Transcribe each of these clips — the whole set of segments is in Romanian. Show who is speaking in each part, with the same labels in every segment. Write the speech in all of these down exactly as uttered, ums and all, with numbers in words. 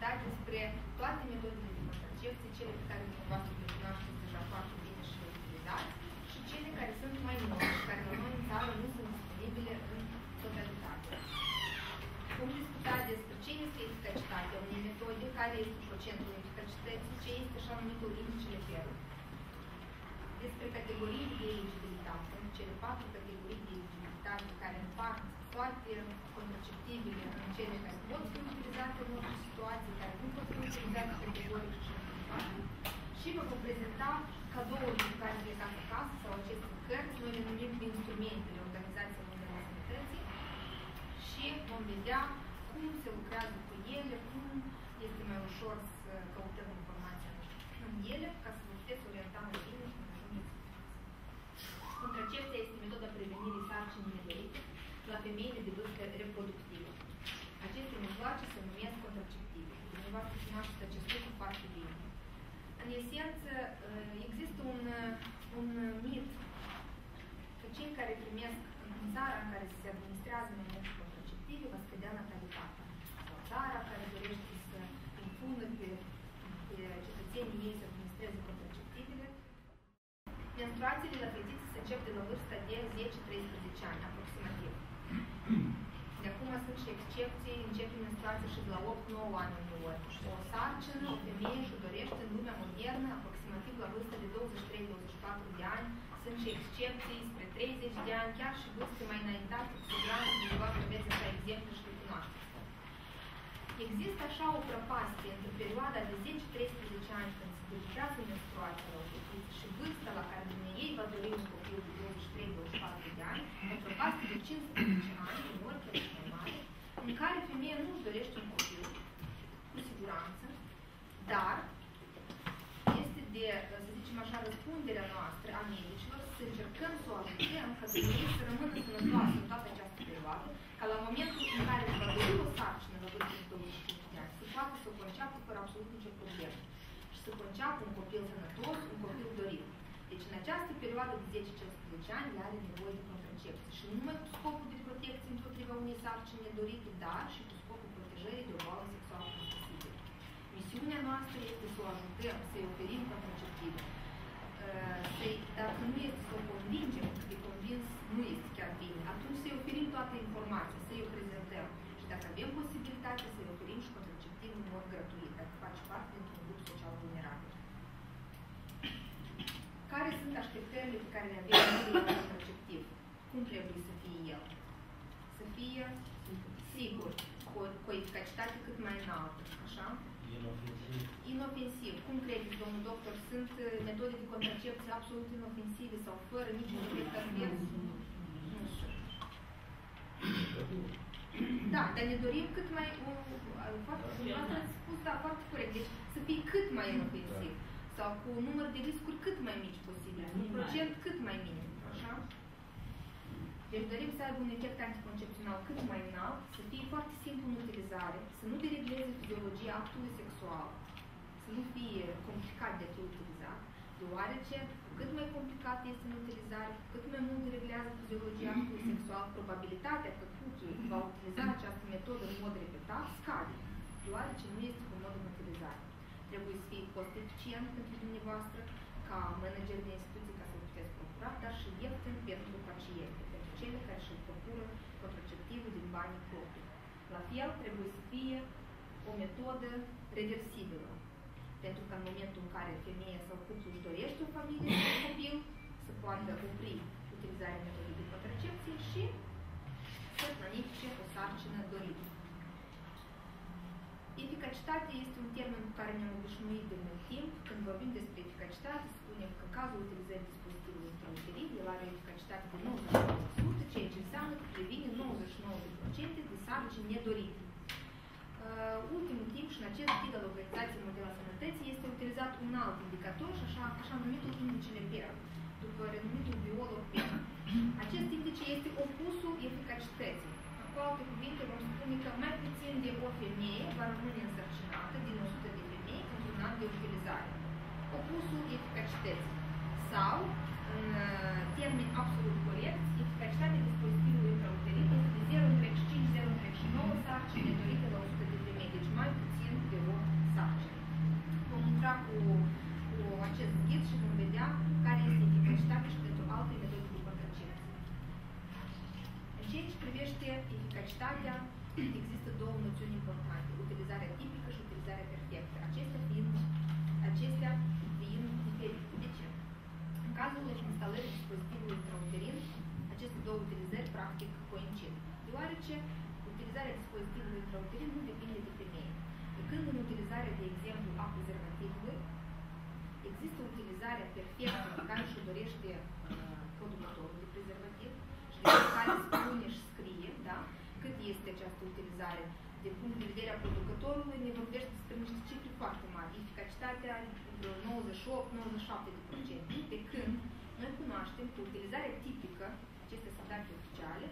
Speaker 1: discutat despre toate metodele de contracepție, cele pe care dumneavoastră le cunoașteți deja foarte bine și le utilizați, și cele care sunt mai noi și care la noi în țară nu sunt disponibile în totalitate. Vom discuta despre ce este eficacitatea unei metode, care este procentul eficacității, ce este așa numitul indicele Pearl, despre categorii de eligibilitate, cele patru categorii de eligibilitate care împart toate contraceptivele în cele care pot fi utilizate în orice situație, care nu pot fi utilizate categoric și așa mai departe. Și vă vom prezenta cadourile cu care plecați acasă sau aceste cărți, noi le numim instrumentele Organizației Mondiale a Sănătății, și vom vedea cum se lucrează cu ele, cum este mai ușor să căutăm informația în ele, ca să vă puteți orienta mai bine și mai ajungeți. Contracepția este metoda prevenirii sarcinii nedorite la femeile de vârstă reproductivă. Aceste mijloace se numesc contraceptive. Dumneavoastră cunoașteți acest lucru foarte bine. În esență, există un, un mit că cei care primesc în țara în care se administrează mai multe contraceptive va scădea natalitatea. Sau țara care dorește să impună pe, pe cetățenii ei să administreze contraceptivele. Menstruațiile la fetițe se încep de la vârsta de zece treisprezece ani, aproximativ. De acum sunt și excepții, începe menstruația și de la opt nouă ani uneori. O sarcină, o femeie și-o dorește în lumea modernă, aproximativ la vârsta de douăzeci și trei douăzeci și patru de ani. Sunt și excepții spre treizeci de ani, chiar și vârste mai înaintate, cu siguranță dumneavoastră aveți așa exemple și le cunoașteți. Există așa o prăpastie între perioada de zece treisprezece ani, când se debutează menstruația la o fetiță, și vârsta la care dumneavoastră va dori un copil de douăzeci și trei douăzeci și patru de ani, o prăpastie de cincisprezece ani, uneori chiar și mai mare, în care femeia nu își dorește un copil, cu siguranță, dar este de, să zicem așa, răspunderea noastră a medicilor să încercăm să o ajutăm ca femeia să rămână sănătoasă în toată această perioadă, ca la momentul în care va dori o sarcină la vârsta de douăzeci și cinci de ani, să poată să o conceapă fără absolut nicio problemă și să conceapă un copil sănătos, un copil dorit. Deci în această perioadă de zece cincisprezece ani ea are nevoie de contracepție și nu numai cu scopul de protecție împotriva unei sarcini nedorite, dar și cu scopul protejării de o boală sexuală transmisibilă. Misiunea noastră este să o ajutăm, să-i oferim contraceptive. Dacă nu este să o convingem, că de convins nu este chiar bine, atunci să-i oferim toată informația, să-i o prezentăm. Și dacă avem posibilitatea, să-i oferim și contraceptiv în mod gratuit, dacă face parte dintr-un grup social vulnerabil. Care sunt așteptările pe care le avem la contraceptiv? Cum trebuie să fie el? Să fie sigur, cu o, cu o eficacitate cât mai înaltă, așa? Inofensiv. Inofensiv. Cum credeți, domnul doctor, sunt metode de contracepție absolut inofensive sau fără niciun efect advers? Nu sunt. Da, dar ne dorim cât mai, foarte, dumneavoastră ați spus, da, foarte corect, deci să fie cât mai inofensiv sau cu un număr de riscuri cât mai mici posibil, un procent cât mai minim, așa? Deci dorim să aibă un efect anticoncepțional cât mai înalt, să fie foarte simplu în utilizare, să nu deregleze fiziologia actului sexual, să nu fie complicat de utilizat, deoarece cu cât mai complicat este în utilizare, cu cât mai mult dereglează fiziologia actului sexual, probabilitatea că cuțul va utiliza această metodă în mod repetat scade, deoarece nu este comod în utilizare. Trebuie să fie cost eficient pentru dumneavoastră, ca manager de instituții, ca să vă puteți procura, dar și ieftin pentru paciente, pentru cele care își procură contraceptivul din banii proprii. La fel, trebuie să fie o metodă reversibilă, pentru că în momentul în care femeia sau cuplul își dorește o familie sau un copil, să poată opri utilizarea metodei de contracepție și să planifice o sarcină dorită. Eficacitatea este un termen cu care ne-am obișnuit de mult timp. Când vorbim despre eficacitate, spunem că în cazul utilizării dispozitivului intrauterin, el are o eficacitate de nouăzeci și nouă la sută, ceea ce înseamnă că previne nouăzeci și nouă la sută de sarcini nedorite. Uh, ultimul timp și în acest ghid al Organizației Mondiale a Sănătății este utilizat un alt indicator, și așa, așa numitul indicele Pearl, după renumitul biolog Pearl. Acest indice este opusul eficacității. Cu alte cuvinte, vom spune că mai puțin de o femeie va rămâne însărcinată din o sută de femei într-un an de utilizare. Opusul eficacității. Sau, în termeni absolut corect, eficacitatea dispozitivului intrauterin este de zero virgulă cinci - zero virgulă nouă sarcini nedorite la o sută de femei, deci mai puțin de o privește eficacitatea, există două noțiuni importante, utilizarea tipică și utilizarea perfectă. Acestea fiind, acestea fiind diferite. De ce? În cazul instalării dispozitivului intrauterin, aceste două utilizări practic coincid, deoarece utilizarea dispozitivului intrauterin nu depinde de femeie. De când în utilizarea, de exemplu, a prezervativului, există utilizarea perfectă pe care și-o dorește uh, producătorul de prezervativ și de care spune și scrie, da? Cât este această utilizare. Din punct de vedere a producătorului, ne vorbește despre niște cifre foarte mari. Eficacitatea vreo nouăzeci și opt nouăzeci și șapte la sută, pe când noi cunoaștem că utilizarea tipică, aceste sunt date oficiale,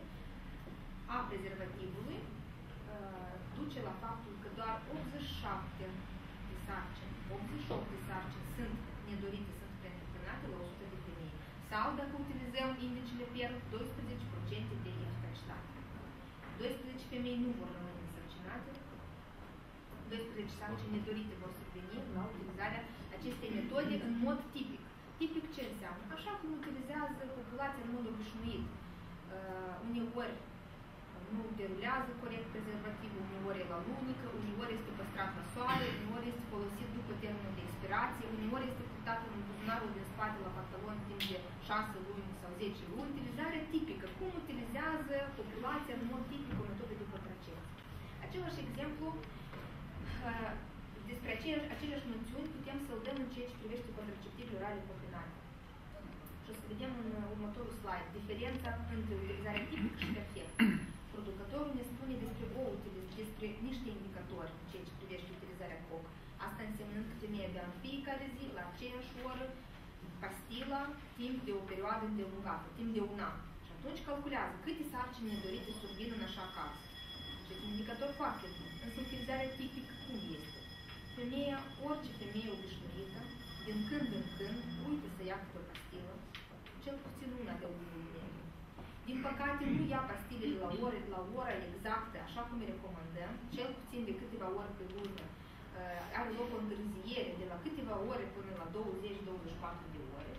Speaker 1: a prezervativului uh, duce la faptul că doar optzeci și șapte de sarcini, optzeci și opt de sarcini sunt nedorite, sunt preîntâmpinate la o sută de femei. Sau, dacă utilizăm indicele P E R, doisprezece la sută de eficacitate. doisprezece femei nu vor rămâne însărcinate, doisprezece sarcini nedorite vor surveni la utilizarea acestei metode în mod tipic. Tipic ce înseamnă? Așa cum utilizează populația în mod obișnuit. Uh, uneori nu derulează corect prezervativul, uneori e la lunică, uneori este păstrat la soare, uneori este folosit după termenul de expirație, uneori este purtat în buzunarul din spate la pantalon timp de șase luni sau zece luni. Utilizarea tipică. Cum utilizează populația în mod tipic o metodă de contracepție? Același exemplu, uh, despre aceleași, aceleași noțiuni putem să-l dăm în ceea ce privește contraceptivele orale combinate. Și o să vedem în următorul slide diferența între utilizarea tipică și perfectă. Producătorul ne spune despre o despre niște indicatori în ceea ce privește utilizarea C O C. Asta însemnând că femeia bea în fiecare zi, la aceeași oră, pastila, timp de o perioadă îndelungată, timp de un an. Și atunci calculează câte sarcini nedorite survin în așa caz. Și este un indicator foarte bun. Însă utilizarea tipică cum este? Femeia, orice femeie obișnuită, din când în când, uită să ia câte o pastilă, cel puțin una de o lună. Din păcate, nu ia pastilele la, ore, la ora exactă, așa cum îi recomandăm, cel puțin de câteva ore pe lună. Uh, are loc o întârziere de la câteva ore până la douăzeci douăzeci și patru de ore.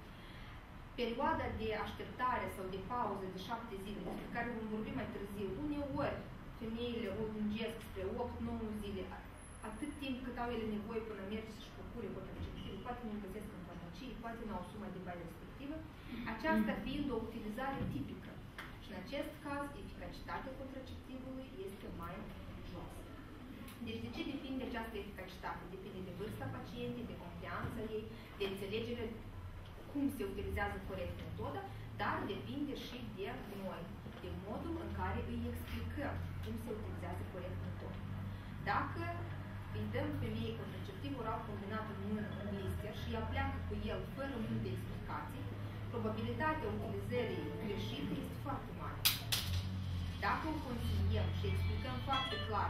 Speaker 1: Perioada de așteptare sau de pauză de șapte zile, despre care vom vorbi mai târziu, uneori femeile o lungesc spre opt nouă zile, atât timp cât au ele nevoie până merg să-și procure contraceptiv, poate nu găsesc în farmacie, poate nu au suma de bani respectivă, aceasta fiind o utilizare tipică. Și în acest caz, eficacitatea contraceptivului este mai joasă. Deci de ce depinde această eficacitate? Depinde de vârsta pacientei, de confianța ei, de înțelegere cum se utilizează corect metoda, dar depinde și de noi, de modul în care îi explicăm cum se utilizează corect metoda. Dacă îi dăm femeii contraceptiv oral combinat în mână, în blister, și ea pleacă cu el fără multe explicații, probabilitatea utilizării greșite este foarte mare. Dacă o consiliem și explicăm foarte clar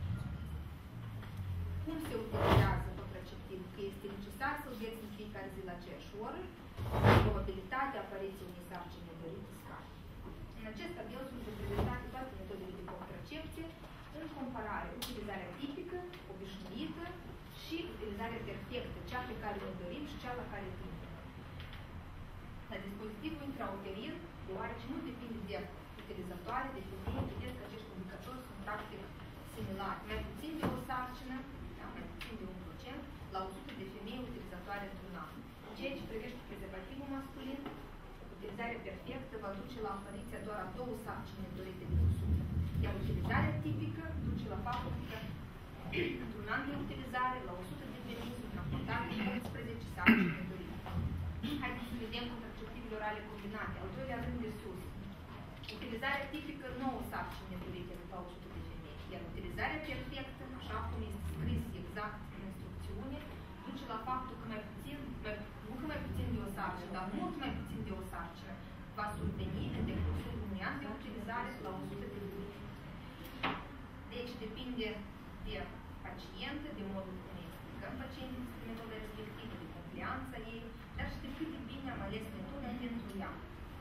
Speaker 1: cum se utilizează contraceptiv, că este necesar să-l beți în fiecare zi la aceeași oră, probabilitatea apariției unei sarcini nedorite scade. În acest tabel sunt reprezentate toate metodele de contracepție în comparare utilizarea tipică, obișnuită și utilizarea perfectă, cea pe care o dorim și cea la care tindem. La dispozitivul intrauterin, deoarece nu depinde de utilizatoare, de femeie, vedeți că acești indicatori sunt practic similari. Mai puțin de o sarcină, da, mai puțin de un procent, la o sută de femei utilizatoare într-un an. În ceea ce privește prezervativul masculin, utilizarea perfectă va duce la apariția doar a două sarcini nedorite de o sută. Iar utilizarea tipică duce la faptul că într-un an de utilizare, la o sută de femei sunt raportate unsprezece sarcini nedorite. Haideți să vedem contraceptivele orale combinate. Al doilea rând de sus. Utilizarea tipică, nouă sarcini nedorite la o sută de femei. Iar utilizarea perfectă, așa cum este scris exact în instrucțiune, duce la faptul că mai puțin, mai, nu că mai puțin de o sarcină, dar mult mai puțin de o sarcină va surveni în decursul unui an de utilizare la o sută de femei. Deci depinde de pacientă, de modul cum îi explicăm pacienții despre metoda respectivă, de complianța ei, dar și de cât de bine am ales metoda pentru ea.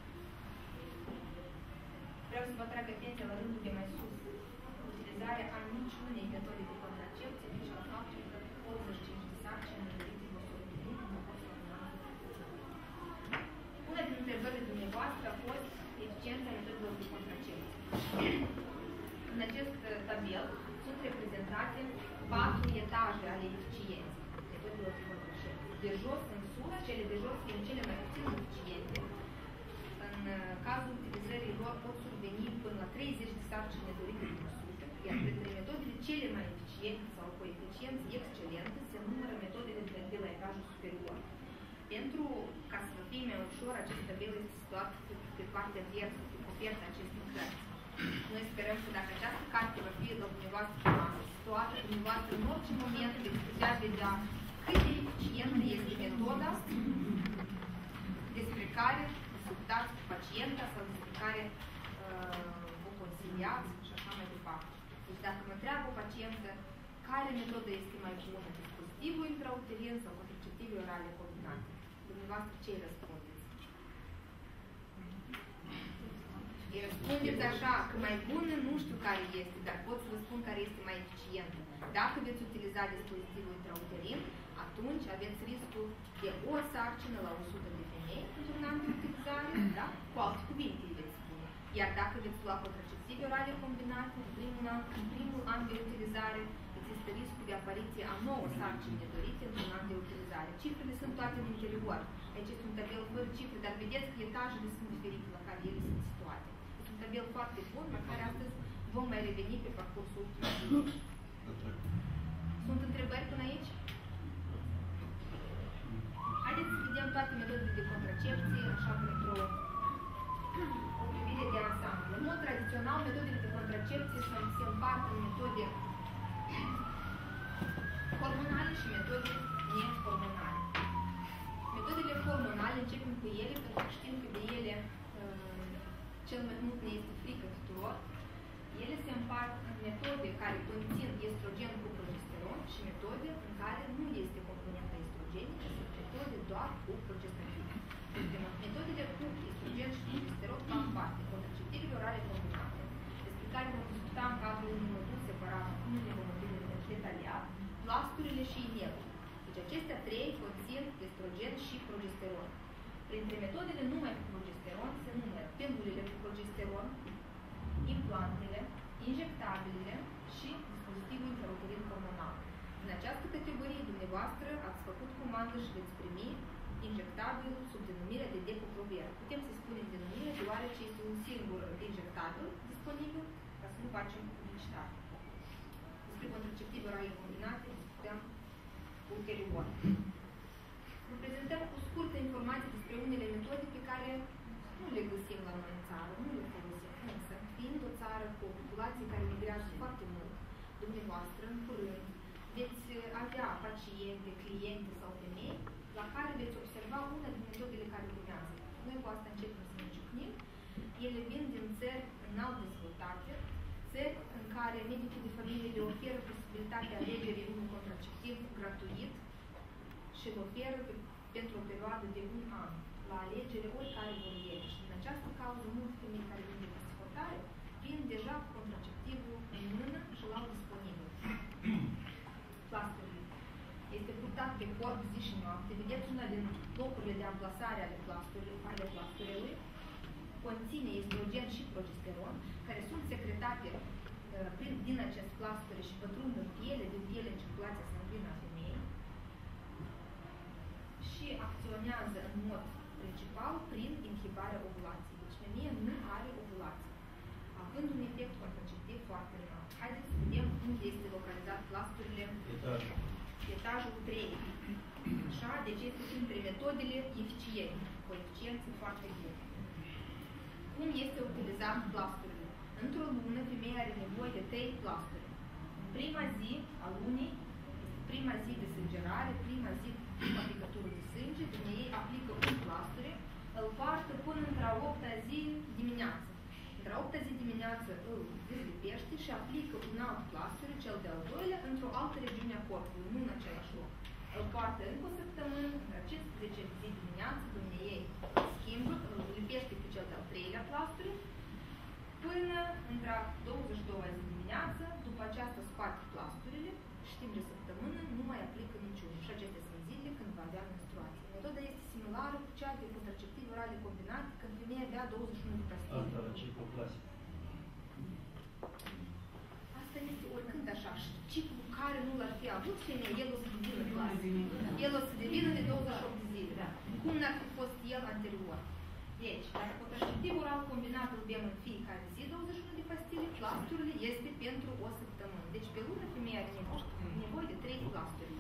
Speaker 1: Vreau să vă atrag atenția la rândul de mai sus. Utilizarea a niciunei metode de contracepție, deci la faptul că optzeci și cinci de sarcini nedorite vor surveni în decursul unui an. Una din întrebările dumneavoastră a fost eficiența metodelor de contracepție. În acest tabel sunt reprezentate patru etaje ale eficienței metodelor de contracepție. De jos în sus, cele de jos fiind cele mai puțin eficiente. În cazul utilizării lor pot surveni până la treizeci de sarcini nedorite din suflet, iar printre metodele cele mai eficiente sau cu eficiență excelentă se numără metodele de, de la etajul superior. Pentru ca să vă fie mai ușor, acest tabel este situat pe, pe partea adversă, pe coperta acestei cărți. Noi sperăm că dacă această carte va fi la dumneavoastră pe masă situată, dumneavoastră în orice moment veți putea vedea cât de eficientă este metoda despre care discutați cu pacienta sau despre care uh, o consiliați și așa mai departe. Deci dacă mă întreabă o pacientă care metodă este mai bună, dispozitivul intrauterin sau contraceptivul orale combinate, dumneavoastră ce îi răspundeți? Îi răspundeți așa, că mai bună nu știu care este, dar pot să vă spun care este mai eficientă. Dacă veți utiliza dispozitivul intrauterin, atunci aveți riscul de o sarcină la o sută de femei într-un an de utilizare, da? Cu alte cuvinte îi veți spune. Iar dacă veți lua contraceptive orale combinate, în primul an, în primul an de utilizare, există riscul de apariție a nouă sarcini nedorite într-un an de utilizare. Cifrele sunt toate în interior. Aici este un tabel fără cifre, dar vedeți că etajele sunt diferite la care ele sunt situate. Este un tabel foarte bun, la care astăzi vom mai reveni pe parcursul ultimului. Sunt întrebări până aici? Haideți să vedem toate metodele de contracepție, așa pentru o privire de ansamblu. În mod tradițional, metodele de contracepție se împart în metode hormonale și metode nehormonale. Metodele hormonale, începem cu ele, pentru că știm că de ele uh, cel mai mult ne este frică tuturor. Ele se împart în metode care conțin estrogen cu progesteron și metode în care nu este componenta estrogenică, sunt metode doar cu progesteron. Metodele cu estrogen și progesteron fac parte contraceptivele orale combinate, despre care vom discuta în cadrul unui modul separat, nu ne vom detaliat, plasturile și inelul. Deci acestea trei conțin estrogen și progesteron. Printre metodele numai cu progesteron se numără pilulele cu progesteron, implantele, injectabilele și dispozitivul intrauterin hormonal. În această categorie, dumneavoastră ați făcut comandă și veți primi injectabil sub denumirea de Depo-Provera. Putem să spunem denumire deoarece este un singur injectabil disponibil ca să nu facem publicitate. Despre contraceptive orale combinate discutăm ulterior. Vă prezentăm cu scurtă informație despre unele metode pe care nu le găsim la noi în țară, nu le folosim. Însă, fiind o țară cu o populație care migrează foarte mult, dumneavoastră, în curând, veți avea paciente, cliente sau femei la care veți observa una din metodele care urmează. Noi cu asta începem să ne ciocnim. Ele vin din țări înalt dezvoltate, țări în care medicii de familie le oferă posibilitatea alegerii unui contraceptiv gratuit și îl oferă pe, pentru o perioadă de un an, la alegere oricare vor ele. Și din această cauză, multe femei care vin de dezvoltare vin deja cu contraceptivul în mână și l-au disponibil. Plasturile. Este purtat pe corp zi și noapte. Vedeți una din locurile de amplasare ale plasturilor. Conține estrogen și progesteron, care sunt secretate uh, prin, din acest plasture și pătrund în piele, din piele în circulația sanguină a femeii și acționează în mod principal prin inhibarea ovulației. Deci femeia nu are ovulație, având un efect contraceptiv foarte înalt. Haideți să vedem unde este localizat plasturile. Etajul. Etajul trei. Așa, deci este printre metodele eficiente, cu eficiență foarte bună. Cum este utilizat plasturile? Într-o lună, femeia are nevoie de trei plasturi. În prima zi a lunii, prima zi de sângerare, prima zi de aplicătură de sânge, din ei aplică un plasture, îl poartă până într-a opta zi dimineață. Într-a opta zi dimineață îl dezlipește și aplică un alt plasture, cel de-al doilea, într-o altă regiune a corpului, nu în același loc. Îl poartă încă o săptămână, în a cincisprezece zi dimineață, dumneiei schimbă, îl lipește pe cel de-al treilea plasture, până într-a douăzeci și a doua zi dimineață, după aceasta scoate plasturile și timp de săptămână nu mai aplică niciunul. Și acestea sunt zilele când va avea menstruație. Metoda este similară cu cea de contraceptive orale combinate când femeia avea douăzeci și unu de pastile.
Speaker 2: Asta la ciclu clasic.
Speaker 1: avut femeie, el o să devină clasă. El o să devină de douăzeci și opt de zile. Cum n-ar fi fost el anterior. Deci, dacă contraceptivul oral combinat îl bem în fiecare zi, douăzeci și unu de pastile, plasturile este pentru o săptămână. Deci, pe lună, femeia are nevoie de trei plasturi.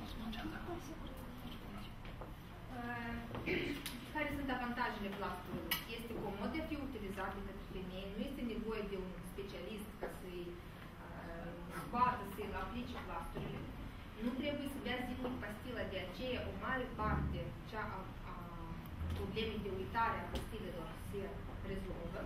Speaker 1: Care sunt avantajele plasturilor? Este comod de a fi utilizat de către femeie, nu este nevoie de un specialist ca să-i scoată, să-i aplice plasturile. Nu trebuie să bea zilnic pastila, de aceea o mare parte cea a, a problemei de uitare a pastilelor se rezolvă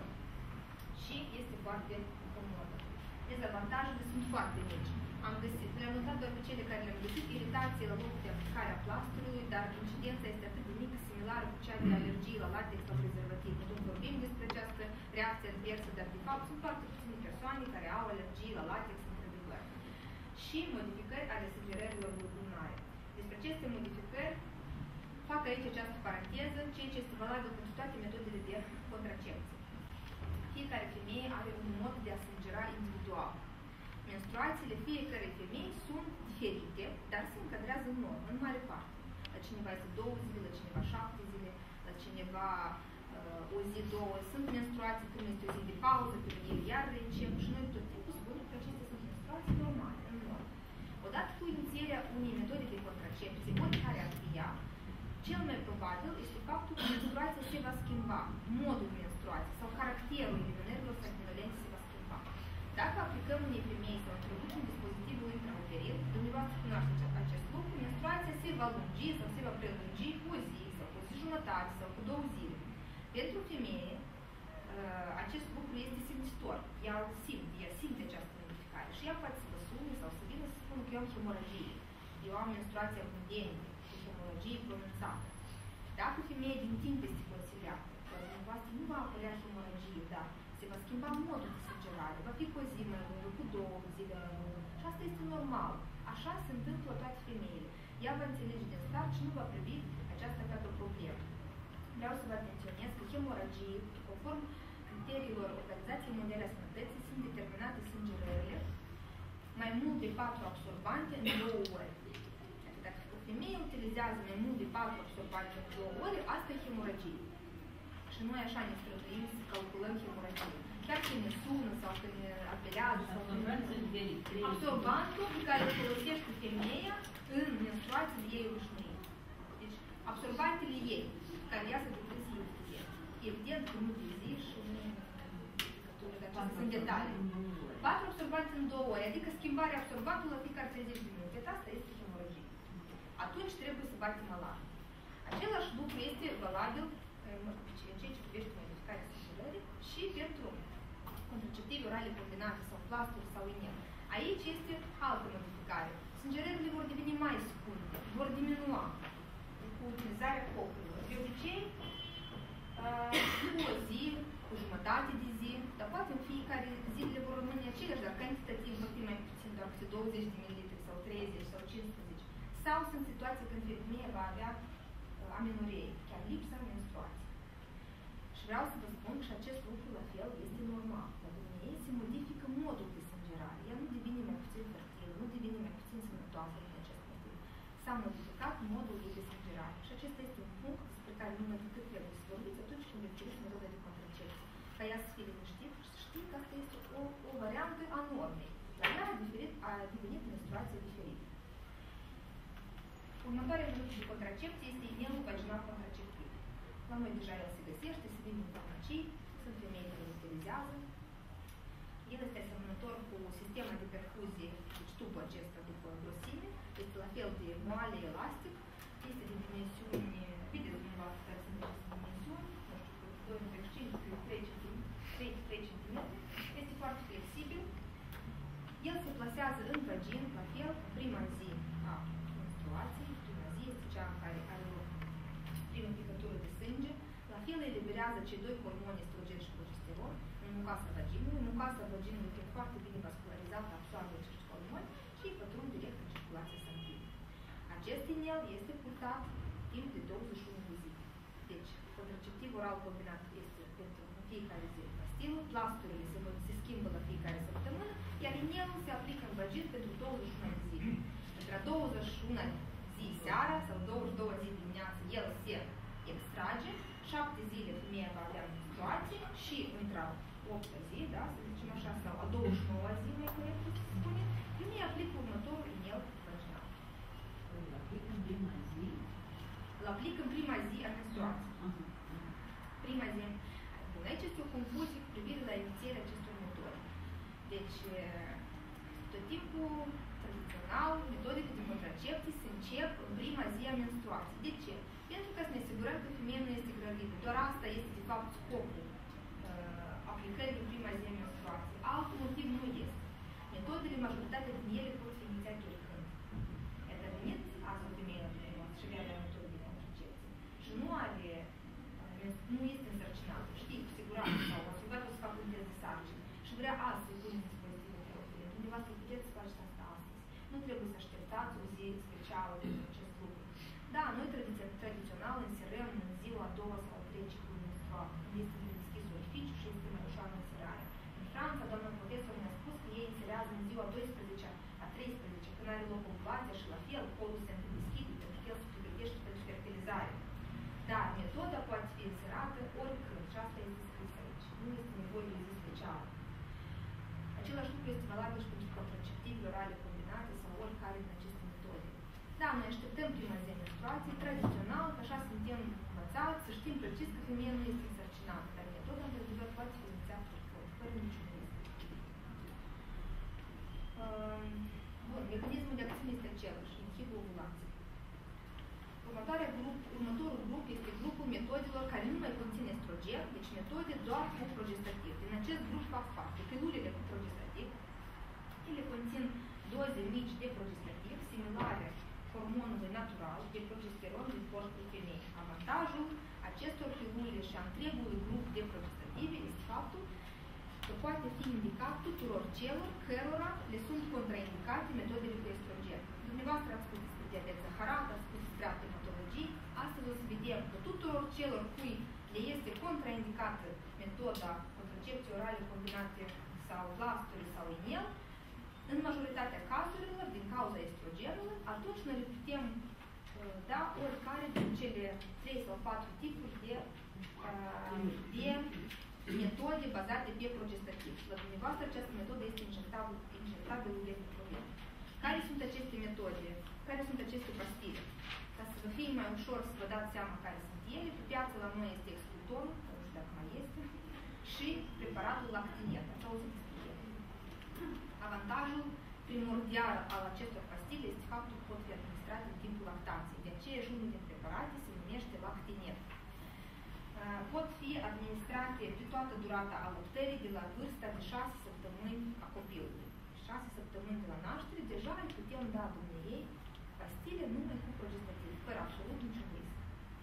Speaker 1: și este foarte comodă. Dezavantajele sunt foarte mici. Am găsit, le-am notat doar pe cele care le-am găsit, iritație la locul de aplicare a plasturilor, dar incidența este atât de mică, similară cu cea de alergie la latex sau prezervativ. Nu vorbim despre această reacție adversă, dar de fapt sunt foarte puține persoane care au alergie la latex într-adevăr. Și modificări ale sângerărilor lunare. Despre aceste modificări fac aici această paranteză, ceea ce este valabil pentru toate metodele de contracepție. Fiecare femeie are un mod de a sângera individual. Menstruațiile fiecărei femei sunt diferite, dar se încadrează în normă, în mare parte. La cineva este două zile, la cineva șapte zile, la cineva uh, o zi, două. Sunt menstruații când este o zi de pauză, când ele iar reîncep și noi tot timpul spunem că acestea sunt menstruații normale, în normă. Odată cu inițierea unei metode de contracepție, oricare ar fi ea, cel mai probabil este faptul că menstruația se va schimba, modul menstruației sau caracterul eliminărilor sanguinolente se va schimba. Dacă aplicăm unei femei sau introducem dispozitivul intrauterin, dumneavoastră cunoaște acest lucru, menstruația se va lungi sau se va prelungi cu o zi sau cu o zi jumătate sau cu două zile. Pentru femeie, acest lucru este simțitor. Ea îl simte, ea simte această modificare și ea poate să vă sune sau să vină să spună că eu am hemoragie. Eu am menstruație abundentă, cu hemoragie pronunțată. Dacă femeia din timp este consiliată, că dumneavoastră nu va apărea hemoragie, dar se va schimba modul de sângerare, va fi cu o zi mai lungă, cu două zile mai lungă. Și asta este normal. Așa se întâmplă toate femeile. Ea va înțelege din start și nu va privi aceasta ca o problemă. Vreau să vă atenționez că hemoragii, conform criteriilor Organizației Mondiale a Sănătății, sunt determinate sângerările mai mult de patru absorbante în două ore. Dacă o femeie utilizează mai mult de patru absorbante în două ore, asta e hemoragie. Și noi așa ne străduim să calculăm hemoragie. Chiar când ne sună sau când ne apelează sau când absorbantul pe care îl folosește femeia în menstruații ei rușnei. Deci, absorbantele ei, care ea să trebuie să le utilizeze. Evident că nu de zi și nu sunt detalii. Patru absorbante în două ore, adică schimbarea absorbantului la fiecare treizeci de minute. Asta este hemoragie. Atunci trebuie să batem alarmă. Același lucru este valabil în ceea ce privește modificarea sângerării și pentru contraceptivi orale combinate sau plasturi sau inel. Aici este altă modificare. Sângerările vor deveni mai scurte, vor diminua cu utilizarea copurilor. De obicei, cu o zi, cu jumătate de zi, dar poate în fiecare zilele vor rămâne aceleași, dar cantitativ vor fi mai puțin, doar câte douăzeci de mililitri sau treizeci sau cincisprezece. Sau sunt situații când femeia va avea amenoree, chiar lipsa menstruației. Și vreau să vă spun că și acest lucru, la fel, este normal. La femeie se modifică modul de sângerare. Ea nu devine mai puțin fertilă, nu devine mai puțin sănătoasă din acest motiv. S-a modificat modul ei de sângerare. Și acesta este un punct despre care numai decât trebuie să vorbiți atunci când utilizați metoda de contracepție. Ca ea să fie liniștit și să știi că asta este o, o variantă a normei. Dar ea a, diferit, a devenit menstruație diferită. Următoarea metodă de contracepție este inelul vaginal contraceptiv. La noi deja el se găsește, se vinde în farmacii, sunt femei care îl utilizează. El este asemănător cu sistemul de perfuzie, deci tubul acesta după grosime, este la fel de moale, elastic, este de dimensiuni, vedeți dumneavoastră care sunt aceste dimensiuni, nu știu, doi virgulă cinci, trei centimetri, este foarte flexibil. El se plasează în vagin, la fel, prima zi a menstruației, prima zi este cea în care are loc prima picătură de sânge, la fel eliberează cei doi hormoni, estrogen și progesteron, în mucoasa vaginului. Mucoasa vaginului fiind foarte bine vascularizată, absorbe acești hormoni și îi pătrund direct în circulația sanguină. Acest inel este purtat timp de douăzeci și unu de zile. Deci, contraceptiv oral combinat este pentru fiecare zi pastilă, plasturile se, se schimbă la fiecare săptămână, iar inelul se aplică în vagin pentru douăzeci și unu de zile. Pentru la douăzeci și unu zi seara sau douăzeci și două zi dimineața el se extrage, șapte zile femeia va avea menstruație și într-a optă zi, da, să zicem așa, sau a douăzeci și nouă zi, mai corect să se spune, femeia aplică următorul inel vaginal.
Speaker 2: Îl aplică în prima zi?
Speaker 1: Îl aplică în prima zi a menstruației. Prima zi. Bun, aici este o confuzie cu privire la inițierea acestor metode. Deci, tot timpul tradițional, metodele de contracepție se încep în prima zi a menstruației. De ce? Pentru că să ne asigurăm că femeia nu este gravidă. Doar asta este, de fapt, scopul uh, aplicării în prima zi a menstruației. Alt motiv nu este. Metodele, majoritatea din ele pot fi inițiate oricând. Iată, venit azi o femeie și avea la metode de contracepție. Și nu are, nu este însărcinată, știi, cu siguranță, sau ați rugat-o să facă un test de sarcină și vrea azi să-i pune dispozitivul teofilet. Undeva să puteți să faceți asta astăzi. Nu trebuie să așteptați o zi specială pentru acest lucru. Da, noi tradițional inserăm în ziua a doua sau a treia ciclul menstrual, când este deschis orificiu și este mai ușoară inserarea. În Franța, doamna profesor ne-a spus că ei inserează în ziua a douăsprezecea, a treisprezecea, când are loc ovulația și la fel, colul se deschide pentru că el se pregătește pentru fertilizare. Dar metoda poate fi inserată oricând și asta este scris aici. Nu este nevoie de o zi specială. Același lucru este valabil și pentru contraceptivi orale combinate sau oricare din aceste metode. Da, noi așteptăm prima zi a menstruației, tradițional, că așa suntem învățați, să știm precis că femeia nu este însărcinată, dar metoda, într-adevăr, poate fi inițiată fără niciun risc. Um, bun, mecanismul de acțiune este același, inhibă ovulație. Grup, următorul grup este grupul metodelor care nu mai conțin estrogen, deci metode doar cu progestativ. Din acest grup fac parte pilulele cu progestativ. Ele conțin doze mici de progestativ, similare hormonului natural de progesteron din corpul femeii. Avantajul acestor pilule și a întregului grup de progestative este faptul că poate fi indicat tuturor celor cărora le sunt contraindicate metodele cu estrogen. Dumneavoastră ați spus despre diabet zaharat, ați spus despre alte patologii. Astăzi o să vedem că tuturor celor cui le este contraindicată metoda contracepției orale combinate sau blasturi sau inel, în majoritatea cazurilor, din cauza estrogenului, atunci noi le putem uh, da oricare din cele trei sau patru tipuri de, uh, de metode bazate pe progestativ. La dumneavoastră această metodă este injectabilă de probleme. Care sunt aceste metode? Care sunt aceste pastile? Ca să vă fie mai ușor să vă dați seama care sunt ele, pe piață la noi este Exclutorul, nu știu dacă mai este, și preparatul Lactinet. Ați auzit despre ele. Avantajul primordial al acestor pastile este faptul că pot fi administrate în timpul lactației. De aceea și unul din preparate se numește Lactinet. Pot fi administrate pe toată durata alăptării de la vârsta de șase săptămâni a copilului. șase săptămâni de la naștere, deja îi putem da dumneiei pastile numai cu progestativ, fără absolut niciun risc.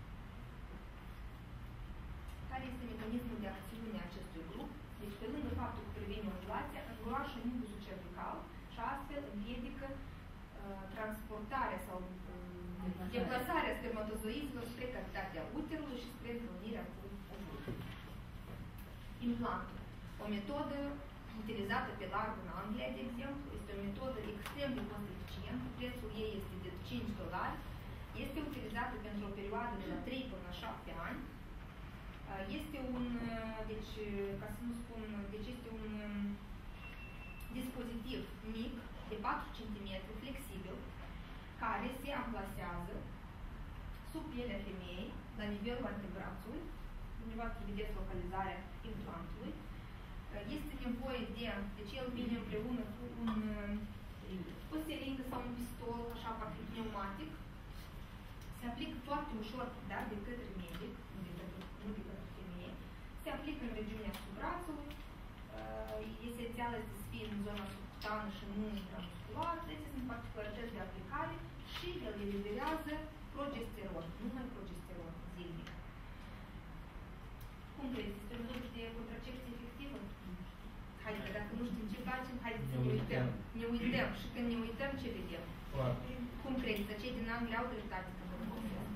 Speaker 1: Care este mecanismul de acțiune a acestui grup? Deci, pe lângă faptul că previne ovulația, îngroașă nimbusul cervical și astfel împiedică uh, transportarea sau uh, deplasarea spermatozoizilor spre cavitatea uterului și spre întâlnirea cu ovulul. Implantul. O metodă utilizată pe larg în Anglia, de exemplu, este o metodă extrem de cost eficientă, prețul ei este de cinci dolari, este utilizată pentru o perioadă de la trei până la șapte ani. Este un, deci, ca să nu spun, deci este un dispozitiv mic de patru centimetri, flexibil, care se amplasează sub pielea femeii, la nivelul antebrațului. Dumneavoastră vedeți localizarea implantului. Este nevoie de, deci el vine împreună cu un, o seringă sau un pistol, așa parcă pneumatic. Se aplică foarte ușor, da, de către medic, nu de către, nu de către femeie. Se aplică în regiunea sub brațului. Esențial este să fie în zona subcutană și nu intramusculară. Acestea sunt particularități de aplicare și el eliberează progesteron, numai progesteron zilnic. Cum crezi? Este un lucru de contracepție efectivă? Haideți, dacă nu știm ce facem, haideți să ne uităm. Ne uităm și când ne uităm, ce vedem?
Speaker 3: Foarte.
Speaker 1: Cum crezi? Că cei din Anglia au dreptate că vă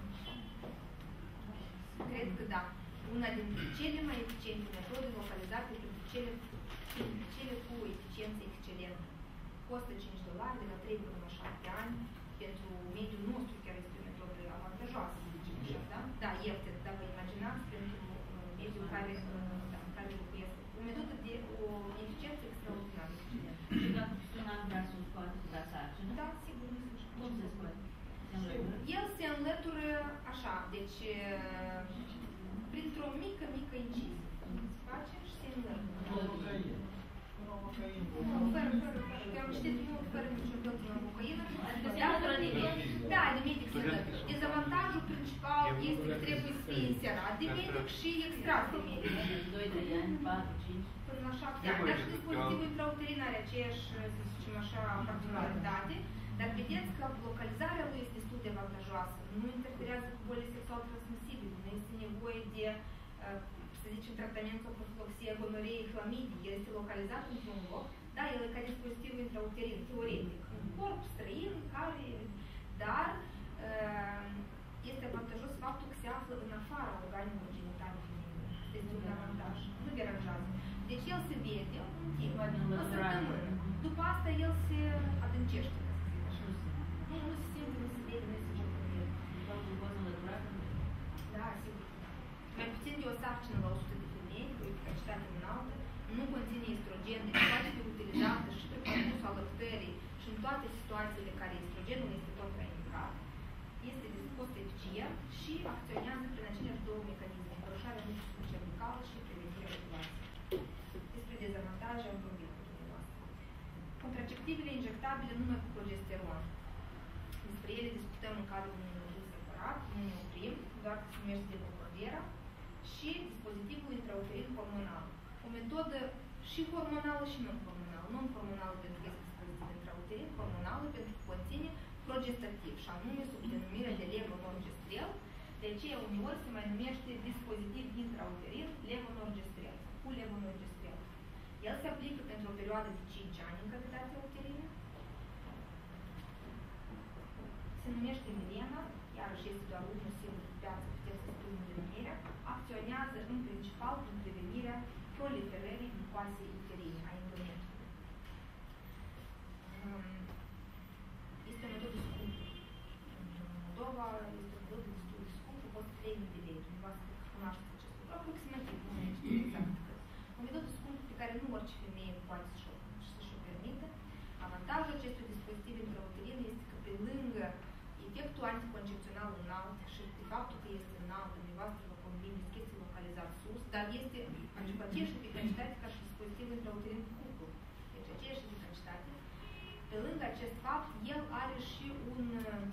Speaker 1: Cred că da. Una dintre cele mai eficiente metode localizate pentru cele, pentru cele cu eficiență excelentă. Costă cinci dolari, de la trei până la șapte ani, pentru mediul nostru chiar este o metodă avantajoasă, să zicem așa, da? Da, ieftin, dacă vă imaginați, pentru uh, mediul care, uh, da, în care locuiesc. O metodă de o eficiență extraordinară.
Speaker 2: Și dacă sunat vrea să o scoate cu da sarcină?
Speaker 1: Da, sigur, nu se
Speaker 2: Cum se scoate?
Speaker 1: El se înlătură așa, deci printr-o mică, mică incizie. Se face și se înlătură. Nu, fără, fără, fără. Că am citit mult fără niciun fel de novocaină. Da, de medic se înlătură. Dezavantajul principal este că trebuie să fie inserat de medic și extras de medic.
Speaker 2: doi, trei ani, patru, cinci.
Speaker 1: Până la șapte ani. Dar și dispozitivul intrauterin are aceeași, să zicem așa, particularitate. Dar vedeți că localizarea lui este destul de avantajoasă. Nu interferează cu bolile sexual transmisibile. Nu este nevoie de, să zicem, tratament sau profilaxie gonoreei, hlamidii. El este localizat într-un loc. Da, el e ca dispozitiv intrauterin, teoretic. Un corp străin care... Dar este avantajos faptul că se află în afara organelor genitale feminine. Este un avantaj. Nu deranjează. Deci el se vede un timp, o săptămână. După asta el se adâncește. Nu, nu se simte, nu se vede, nu este nicio problemă. Da, sigur. Mai puțin de o sarcină la o sută de femei, cu eficacitate înaltă, nu conține estrogen, deci poate fi utilizată și pe parcursul alăptării și în toate situațiile în care estrogenul este contraindicat. Este de cost eficient și acționează prin aceleași două mecanisme, încroșarea mucusului cervical și prevenirea ovulației. Despre dezavantaje am vorbit cu dumneavoastră. Contraceptivele injectabile numai cu progesteron. Despre ele discutăm în cadrul unui modul separat, nu ne oprim, doar că se numește de Bocordera, și dispozitivul intrauterin hormonal. O metodă și hormonală și non-hormonală. Non-hormonală pentru că este dispozitiv intrauterin, hormonală pentru că conține progestativ, și anume sub denumirea de levonorgestrel, de aceea uneori se mai numește dispozitiv intrauterin levonorgestrel, cu levonorgestrel. El se aplică pentru o perioadă de cinci ani în cavitatea uterină. Se numește Mirena, iarăși este doar unul singur pe piață, puteți să spunem denumirea, acționează în principal prin prevenirea proliferării mucoasei uterine, a endometriului. Este o metodă scumpă. În Moldova este o metodă destul de scumpă, costă trei mii de lei. Dumneavoastră cunoașteți acest lucru, aproximativ, nu știu exact. O metodă scumpă pe care nu orice femeie poate să-și o permită. Avantajul acestui dispozitiv intrauterin este că pe lângă efectul anticoncepțional înalt și de faptul că este înalt, dumneavoastră vă convingeți că este localizat sus, dar este cu aceeași eficacitate ca și dispozitivul intrauterin cu cuplu. Deci aceeași eficacitate. Pe lângă acest fapt, el are și un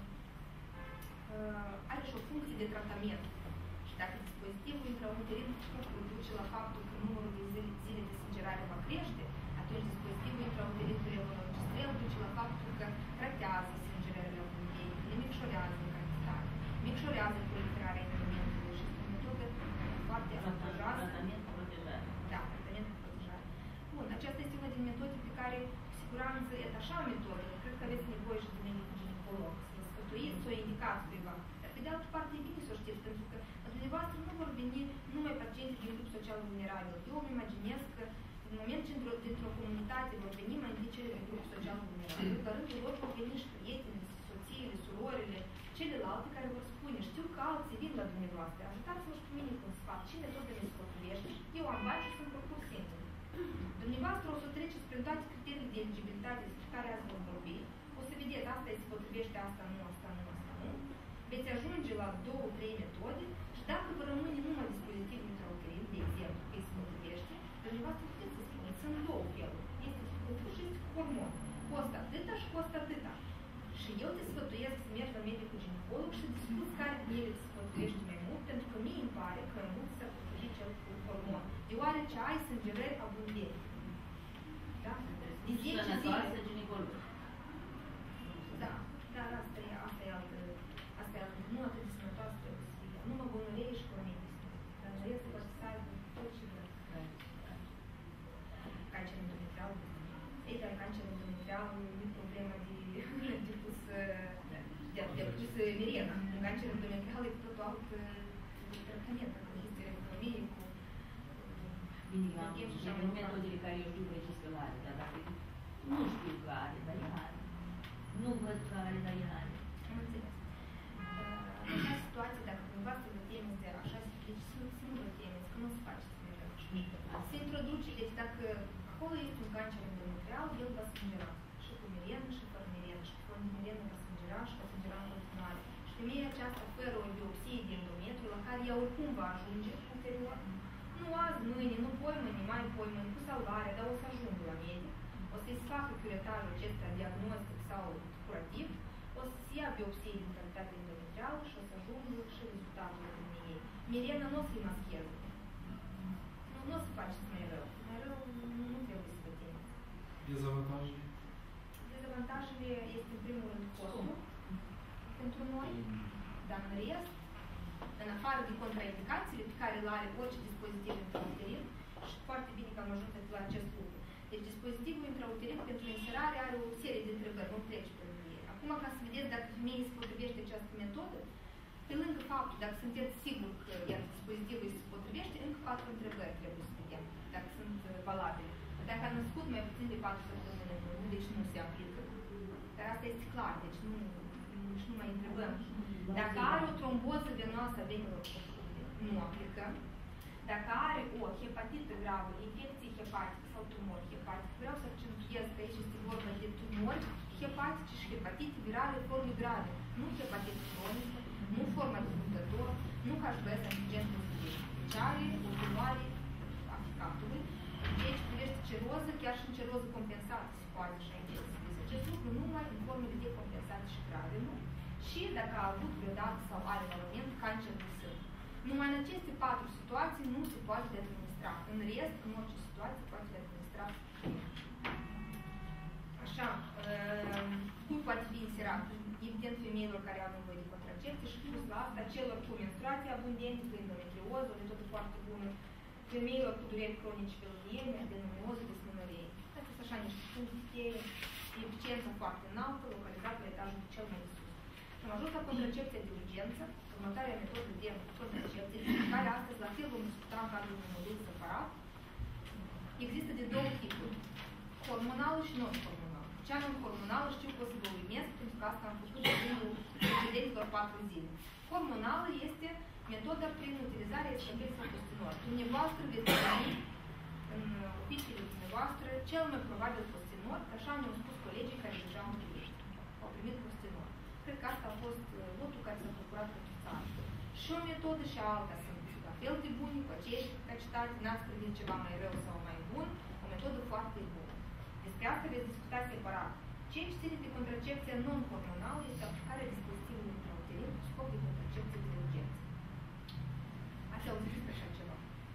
Speaker 1: uh, are și o funcție de tratament. Și dacă dispozitivul intrauterin cu cuplu duce la faptul că numărul de zile, zile de sângerare va crește, atunci dispozitivul intrauterin cu levonorgestrel duce la faptul că tratează sângerările pulmonei, le micșorează în cantitate, micșorează proliferarea endometriului și este o metodă foarte avantajoasă.
Speaker 2: Tratament cu protejare.
Speaker 1: Da, tratament cu protejare. Bun, aceasta este una din metode pe care, cu siguranță, e așa metodă, cred că aveți nevoie și de medicul ginecolog, să vă sfătuiți, să o indicați cuiva. Dar pe de altă parte e bine să o știți, pentru că la dumneavoastră nu vor veni numai pacienți din grup social vulnerabil. Eu îmi imaginez că în moment ce dintr-o, dintr-o comunitate vor veni mai întâi cele din grup social vulnerabil, la rândul lor vor veni și prietenii, soțiile, surorile, celelalte care vor spune, știu că alții vin la dumneavoastră, ajutați-mă și pe mine cu un sfat, ce metode mi se potrivește, eu am bani și sunt procur singur. Dumneavoastră o să treceți prin toate criteriile de eligibilitate despre care ați vom vorbi, o să vedeți, asta îi se potrivește, asta nu, asta nu, asta nu, veți ajunge la două, trei metode și dacă vă rămâne numai dispozitiv intrauterin, de exemplu, că îi se potrivește, dumneavoastră puteți să spuneți, sunt două feluri, este cu și este cu hormon, costă atâta și costă atâta. Și eu te sfătuiesc să mergi la medicul ginecolog și să discuți care din ele se potrivește mai mult, pentru că mie îmi pare că mai mult s-ar potrivi cel cu hormon, deoarece ai sângerări abundente. Da? De zece zile.
Speaker 2: ginecolog.
Speaker 1: Da, dar asta e, asta e altă, asta e altă, nu atât de sănătoasă trebuie să fie. Numai gonoree și clamidie. Dar în rest poate să aibă tot ce vrea. Cancer endometrial. Ei, dar cancer endometrial nu e problema de, de pus, de, de pus Mirena. Cancer endometrial e tot alt tratament, dacă este reclamie cu
Speaker 2: Bine, am zis, metodele care eu știu precis că are, dar dacă nu știu care, dar ea are. Nu văd care, dar ea are.
Speaker 1: dacă acolo este un cancer endometrial, el va sângera și cu mirenă și fără mirenă, și cu mirenă va sângera și va sângera în continuare. Și femeia aceasta, fără o biopsie de endometriu, la care ea oricum va ajunge ulterior, nu azi, mâine, nu poi mâine, mai poi mâine, cu salvarea, dar o să ajungă la medic, o să-i facă curetajul acesta diagnostic sau curativ, o să-ți ia biopsie din cavitatea endometrială și o să ajungă și rezultatul din ei. Mirena nu o să-i mascheze. Nu, nu o să faceți mai rău. Mai rău nu, nu trebuie să vă temeți.
Speaker 3: Dezavantajele?
Speaker 1: Dezavantajele este în primul rând costul pentru noi, dar în rest, în afară de contraindicațiile pe care le are orice dispozitiv intrauterin, și foarte bine că am ajuns la acest lucru. Deci dispozitivul intrauterin pentru inserare are o serie de întrebări, nu trece pe lângă el. Acum, ca să vedeți dacă femeii se potrivește această metodă, pe lângă faptul, dacă sunteți siguri că iar dispozitivul se potrivește, încă patru întrebări trebuie să vedem, dacă sunt valabile. Dacă a născut mai puțin de patru săptămâni în urmă, deci nu se aplică. Dar asta este clar, deci nu, nici nu mai întrebăm. Dacă are o tromboză venoasă a venilor profunde, nu aplicăm. Dacă are o hepatită gravă, infecție hepatică sau tumor hepatic, vreau să accentuez că aici este vorba de tumori hepatice și hepatite virale forme grave, nu hepatită cronică, nu forma de fructător, nu H B S antigen pozitiv. Deci are o tumoare a ficatului. Ceea ce privește ceroză, chiar și în ceroză compensată se poate așa intensiv. Acest lucru numai în forme de decompensate și grave, nu? Și dacă a avut vreodată sau are la moment cancer de sân. Numai în aceste patru situații nu se poate de administra. În rest, în orice situație, poate de administra. Așa, cum poate fi inserat? Evident, femeilor care au nevoie de contracepție și plus la asta, celor cu menstruații abundente, cu endometrioză, o metodă foarte bună, femeilor cu dureri cronice pe lunieme, adenomioză, dismenoree. Asta sunt așa niște puncte cheie, eficiența foarte înaltă, localizată la etajul cel mai sus. Am ajuns la contracepția de urgență, următoarea metodă de contracepție, de care astăzi la fel vom discuta în cadrul unui modul separat. Există de două tipuri, hormonală și non-hormonală. Cea non-hormonală știu că o să vă uimesc, pentru că asta am făcut de timpul precedentelor patru zile. Hormonală este metoda prin utilizarea estrogenului sau postinor. Dumneavoastră veți găsi în oficiile dumneavoastră cel mai probabil postinor, că așa mi-au spus colegii care deja au primit. Au primit postinor. Cred că asta a fost lotul care s-a procurat pentru țară. Și o metodă și alta sunt la fel de bune, cu aceeași eficacitate, n-ați privit ceva mai rău sau mai bun, o metodă foarte bună. Despre asta veți discuta separat. Ceea ce ține de contracepția non-hormonală este aplicarea dispozitivului intrauterin cu scop de contracepție de urgență. Ați auzit despre așa ceva.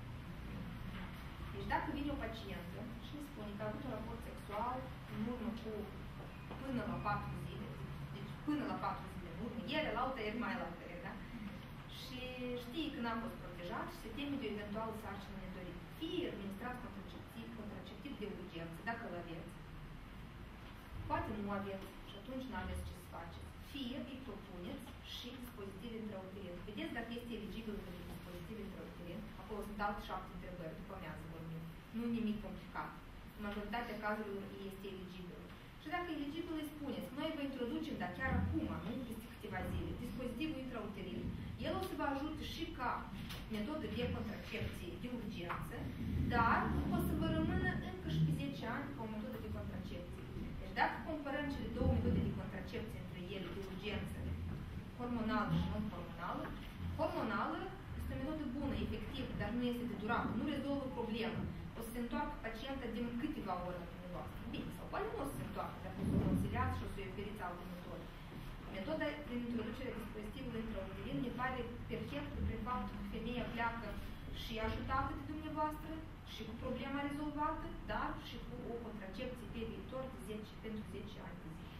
Speaker 1: Deci dacă vine o pacientă și îmi spune că a avut un raport sexual în urmă cu până la patru zile, deci până la patru zile în urmă, ele la altă, ieri mai la altă, da? Și știe că n-a fost protejat și se teme de o eventuală sarcină nedorită. Fie administrat contraceptiv, contraceptiv de urgență, dacă îl aveți, poate nu aveți și atunci nu aveți ce să faceți. Fie îi propuneți și dispozitiv intrauterin. Vedeți dacă este eligibil pentru dispozitiv intrauterin. Acolo sunt alte șapte întrebări, după amiază vorbim. Nu nimic complicat. În majoritatea cazurilor este eligibil. Și dacă eligibil îi spuneți, noi vă introducem, dar chiar acum, nu peste câteva zile, dispozitivul intrauterin, el o să vă ajute și ca metodă de contracepție de urgență, dar o să vă rămână încă și pe zece ani ca o metodă de contracepție. Deci dacă comparăm cele două metode de contracepție între ele, de urgență, hormonală și non-hormonală, hormonală este o metodă bună, efectivă, dar nu este de durată, nu rezolvă problema. O să se întoarcă pacienta din câteva ori la dumneavoastră. Bine, sau poate nu o să se întoarcă, dacă o să o conciliați și o să o oferiți altă metodă. Metoda prin introducerea dispozitivului intrauterin ne pare perfectă prin faptul că femeia pleacă și ajutată de dumneavoastră și cu problema rezolvată, dar și cu o contracepție pe viitor de zece, pentru zece ani de zile.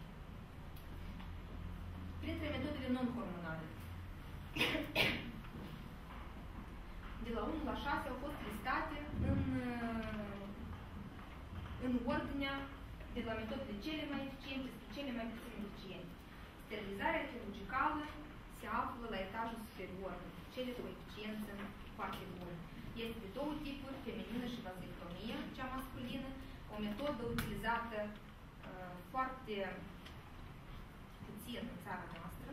Speaker 1: Printre metodele non-hormonale. De la unu la șase au fost listate în, în ordinea de la metodele cele mai eficiente spre cele mai puțin eficiente. Sterilizarea chirurgicală se află la etajul superior, cele cu eficiență foarte bună. Este de două tipuri, feminină și vasectomie, cea masculină, o metodă utilizată uh, foarte puțin în țara noastră.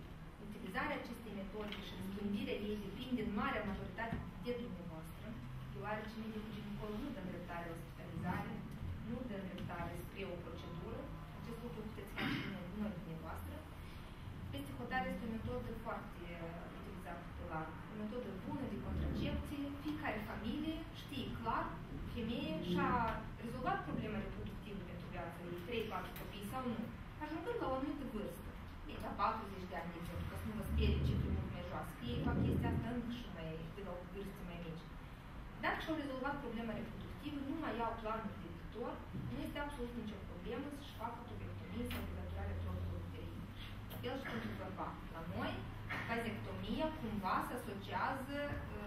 Speaker 1: Utilizarea acestei metode și schimbirea ei depinde în marea majoritate de dumneavoastră. deoarece medicul ginecol nu dă îndreptare la ospitalizare, nu dă îndreptare spre o procedură. Acest lucru puteți face noi dumneavoastră. Peste hotare este o metodă foarte utilizată pe larg, o metodă bună de contracepție. Fiecare familie știe clar, femeie și-a rezolvat problema reproductivă pentru viața ei, trei patru copii sau nu, ajungând la o anumită vârstă. Ei la patruzeci de ani, de exemplu, ca să nu vă sperie cifre mult mai joasă, că ei fac chestia asta încă și mai, de la o vârstă mai mici. Dacă și-au rezolvat problema reproductivă, nu mai iau planuri de viitor, nu este absolut nicio problemă să-și facă tubectomie sau dezaturarea tronului uterin. La fel și pentru bărbat. La noi, vasectomia cumva se asociază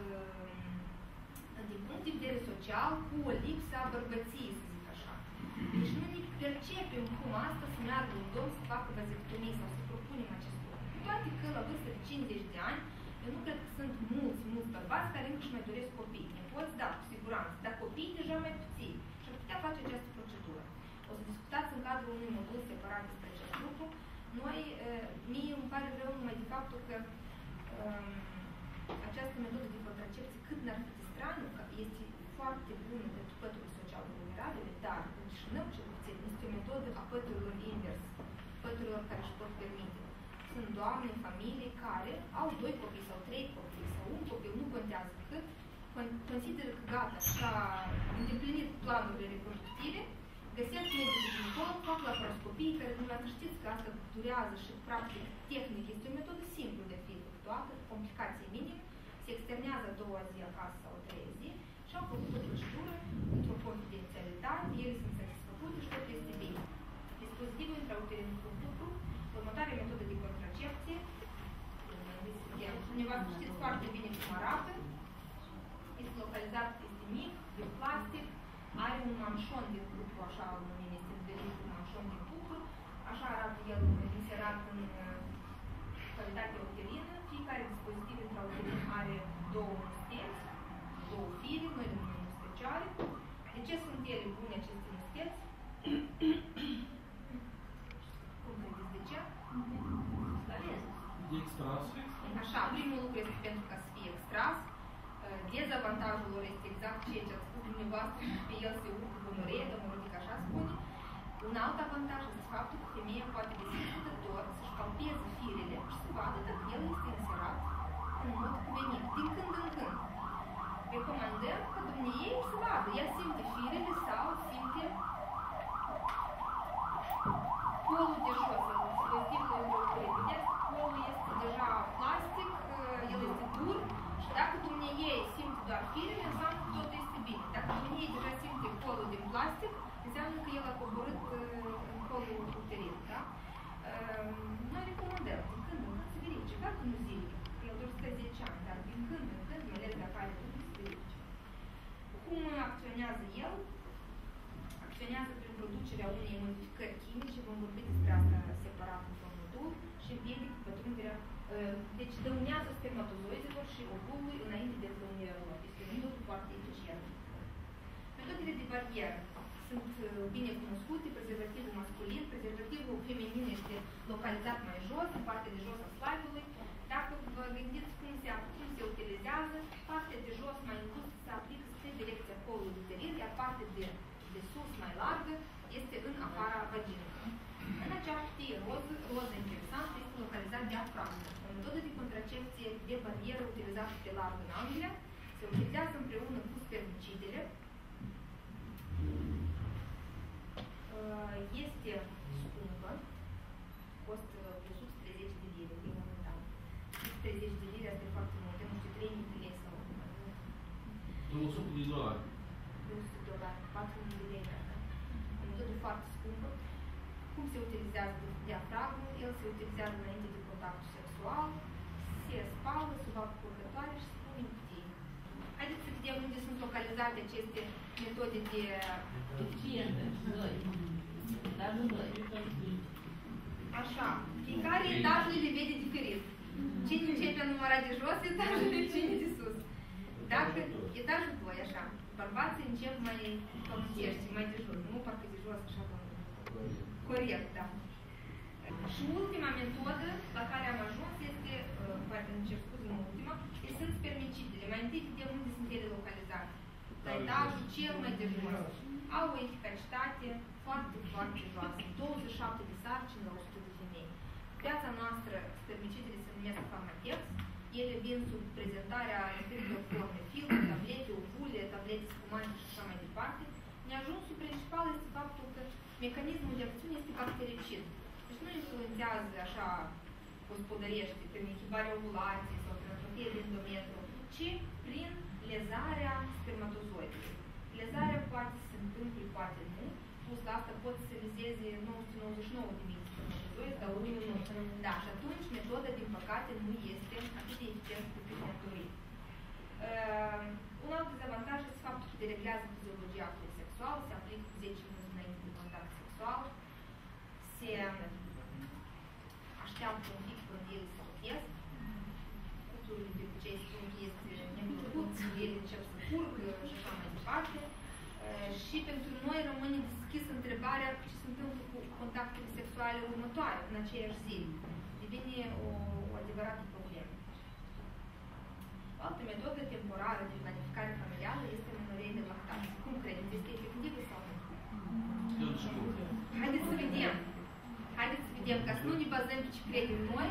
Speaker 1: uh, din punct de vedere social cu o lipsă a bărbăției, să zic așa. Deci nu ne percepem cum asta să meargă în domn să facă vasectomie sau să propunem acest lucru. Cu toate că la vârstă de cincizeci de ani, eu nu cred că sunt mulți, mulți bărbați care încă își mai doresc copii. Nepoți, da, cu siguranță, dar copii deja mai puțini. Și ar putea face această procedură. O să discutați în cadrul unui modul separat despre acest lucru. Noi, mie îmi pare rău numai de faptul că um, această metodă de contracepție, cât n-ar fi de straniu, că este foarte bună pentru păturile social vulnerabile, dar în Chișinău, cel puțin, este o metodă a păturilor invers, păturilor care își pot permite. Sunt doamne, familii care au doi copii sau trei copii sau un copil, nu contează cât, consideră că gata, și-a îndeplinit planurile reproductive, găsesc medicul ginecolog, fac laparoscopii, care dumneavoastră știți că asta durează și practic tehnic este o metodă simplă de a fi efectuată, complicații minime, se externează a doua zi acasă sau a treia zi și au făcut o procedură într-o confidențialitate, ele sunt satisfăcute și tot este bine. Dispozitivul intrauterin cu lucru, următoarea metodă de contracepție, dumneavoastră știți foarte bine cum arată, este localizat, este mic, de plastic, are un manșon de cupru, așa îl numim, este învelit un manșon de cupru, așa arată el inserat în cavitatea uterină. Fiecare dispozitiv intrauterin are două musteți, două fire, noi le numim mustecioare. De ce sunt ele bune, aceste musteți? Cum credeți de ce?
Speaker 3: E extras.
Speaker 1: Așa, primul lucru este pentru ca să fie extras. Dezavantajul lor este exact ceea ce ați spus dumneavoastră, pe el se urcă gonoree, domnul Rodic așa spune. Un alt avantaj este faptul că femeia poate găsi stătător să-și palpeze firele și să vadă dacă el este inserat în mod cuvenit, din când în când. Recomandăm ca dumneiei să vadă, ea simte firele sau simte polul de jos, dispozitivul intrauterin. Vedeți, polul este deja plastic, el este dur și dacă dumneiei simte doar firele, înseamnă că totul este bine. Dacă dumneiei deja simte polul din plastic, înseamnă că el a coborât în polul uterin. Da? Noi recomandăm din când în când să verifice, doar nu zilnic, că el doar stă zece ani, dar din când în când, mai ales dacă are lucruri, să verifice. Cum acționează el? Acționează prin producerea unei modificări chimice, vom vorbi despre asta separat într-un modul, și împiedică pătrunderea, deci dăunează spermatozoidelor și ovulului înainte de dăunerea lor. Este o metodă foarte eficientă. Metodele de barieră sunt bine cunoscute, prezervativul masculin, prezervativul feminin este localizat mai jos, în partea de jos a slide-ului. Dacă vă gândiți cum se, cum se utilizează, partea de jos mai încus se aplică spre direcția polului uterin, iar partea de, de sus mai largă este în afara vaginei. În acea cutie roză, roză interesantă, este localizat diafragma. O metodă de contracepție de barieră utilizată pe larg în Anglia, se utilizează împreună cu spermicidele. Este scumpă, costă o sută treizeci de lire, e momentan. o sută treizeci de lire, asta e foarte mult, nu știu, trei mii de lei sau mai mult.
Speaker 3: două sute de dolari.
Speaker 1: două sute de dolari, patru mii de lei, da? O metodă foarte scumpă. Cum se utilizează diafragmul? El se utilizează înainte de contactul sexual, se spală sub apă curgătoare și se pune în cutie. Haideți să vedem unde sunt localizate aceste metode de...
Speaker 2: Eficiente, doi. Dar nu doi.
Speaker 1: Așa, fiecare etajul le vede diferit. Cine începe a numărat de jos, etajul cine de sus. Dacă etajul doi, așa, bărbații încep mai pământești, mai de jos, nu parcă de jos, așa, corect, da. Și ultima metodă la care am ajuns este, uh, poate îmi cer scuze în ultima, sunt spermicidele. Mai întâi vedem unde sunt ele localizate. la etajul cel mai de jos, au o eficacitate foarte, foarte joasă. douăzeci și șapte de sarcini la o sută de femei. Piața noastră, spermicitele se numesc Pharmatex. Ele vin sub prezentarea diferitelor forme, filtre, tablete, ovule, tablete spumante și așa mai departe. Neajunsul principal este faptul că mecanismul de acțiune este bactericid. Deci nu influențează așa gospodărește, prin inhibarea ovulației sau prin atrofie de endometru, ci prin lezarea spermatozoidului. Lezarea poate să se întâmple, poate nu. Plus la asta pot să se lezeze nouă sute nouăzeci și nouă de mii de spermatozoizi, dar unul nu. Da, și atunci metoda, din păcate, nu este atât de eficientă cât ne-am dorit. Uh, un alt dezavantaj este faptul că dereglează fiziologia actului sexual, se aplică cu zece minute înainte de contact sexual, se așteaptă un pic până el se opresc. Cuplurile de obicei spun că este neplăcut, ele încep să curgă și așa mai departe. Uh, și pentru noi rămâne deschisă întrebarea ce se întâmplă cu contactele sexuale următoare în aceeași zi. Devine o, o adevărată problemă. O altă metodă temporară de planificare familială este menorie de lactație. Cum credeți? Este efectivă sau nu? Haideți să vedem. Haideți să vedem, ca să nu ne bazăm pe ce credem noi.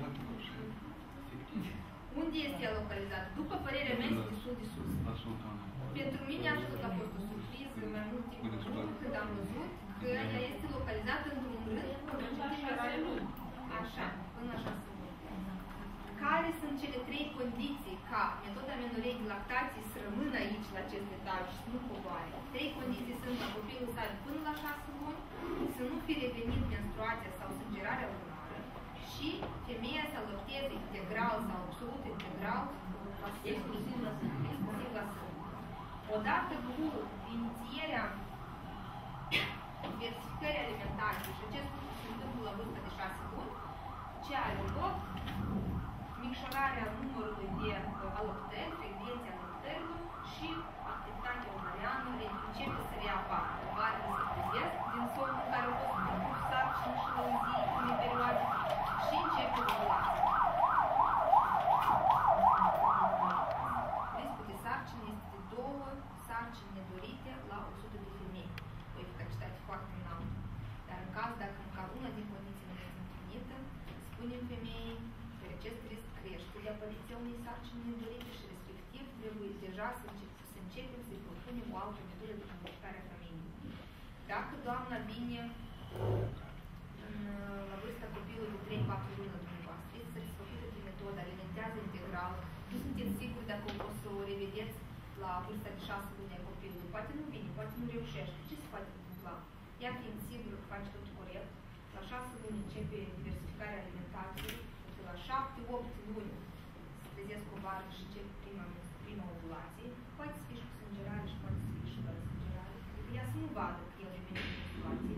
Speaker 1: Unde este ea localizată? După părerea mea, este destul de sus. Pentru mine asta tot a fost o surpriză mai mult timp când am văzut că ea este localizată într-un rând așa, până așa să văd. Care sunt cele trei condiții ca metoda menoriei de lactație să rămână aici la acest etaj și să nu coboare? Trei condiții sunt ca copilul să aibă până la șase luni, să nu fi revenit menstruația sau sângerarea lunară și femeia să alăpteze integral sau absolut integral exclusiv la sânge. Odată cu inițierea diversificării alimentare și acest lucru se întâmplă la vârsta de șase luni, ce are loc micșorarea numărului de alăptări, frecvenția alăptărilor și activitatea ovariană începe să reapară. Ovarele se trezesc din somnul în care au fost propus sarcini și la o zi, în perioade, și începe ovulația. Riscul de sarcini este de două sarcini nedorite la o sută de femei, o eficacitate foarte înaltă. Dar în caz dacă măcar una din condiții nu este întâlnită, spunem femeii că acest risc crește de apariția unei sarcini nedorite și respectiv trebuie deja să, încep, să începem să-i propunem o altă metodă de planificare a familiei. Dacă doamna vine în, la vârsta copilului de trei patru luni la dumneavoastră, este satisfăcută de metodă, alimentează integral, nu sunteți siguri dacă o să o revedeți la vârsta de șase luni a copilului. Poate nu vine, poate nu reușește. Ce se poate întâmpla? Ea fiind sigură că face totul corect, la șase luni începe diversificarea alimentației, de la șapte opt luni se trezesc ovară și încep prima, prima ovulație, poate să fie și cu sângerare și poate să fie și fără sângerare. Ea să nu vadă că el revine în menstruație.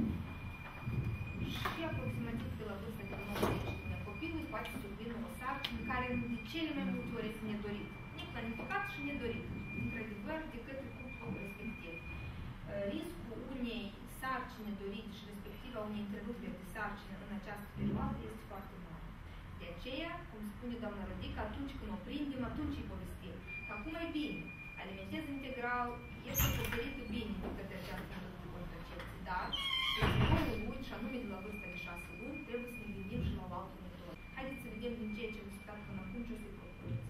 Speaker 1: Și aproximativ de la vârsta de nouăzeci de ani copilului poate să survină o sarcină care de cele mai multe ori este nedorit. Neplanificat și nedorit, într-adevăr, de către cuplul respectiv. Riscul unei sarcini nedorite și respectiv a unei întreruperi de sarcină în această perioadă este foarte mare. De aceea, cum spune doamna Rodica, atunci când o prindem, atunci îi povestim. Acum e bine, alimentez integral, este acoperită bine de către această metodă de contracepție, dar de nouă luni, și anume de la vârsta de șase luni, trebuie să ne gândim și la o altă metodă. Haideți să vedem din ceea ce am discutat până acum ce o să-i propuneți.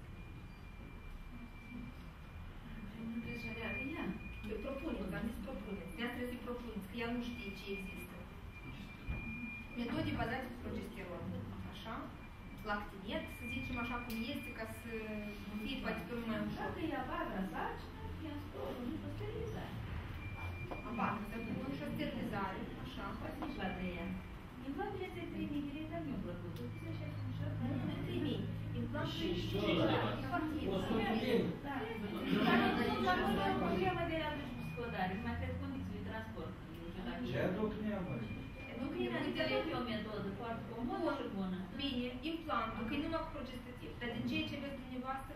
Speaker 1: Propuneți, am zis propuneți. De-aia trebuie să-i propuneți, că ea nu știe ce există. Metode bazate pe progesteron. Așa? Lactinet, să zicem așa cum este, ca să nu fie poate pe mai ușor.
Speaker 2: Dacă e abară sarcină, i-am spus, nu și o sterilizare.
Speaker 1: Abară, să pun și o sterilizare. Așa.
Speaker 2: Poate nici la treia. Implantul este trei mii de lei, dar mi-a plăcut. O să și așa, dar nu e trei mii. Implantul e și
Speaker 3: o sută de mii.
Speaker 2: Da. Dar nu e o problemă de readă și psicodare, mai cred condiții de transport.
Speaker 4: Ce aduc neamă?
Speaker 2: Nu bine, adică e o metodă foarte comodă și bună.
Speaker 1: Bine, implantul, că e numai cu progestativ. Dar din ceea ce aveți dumneavoastră?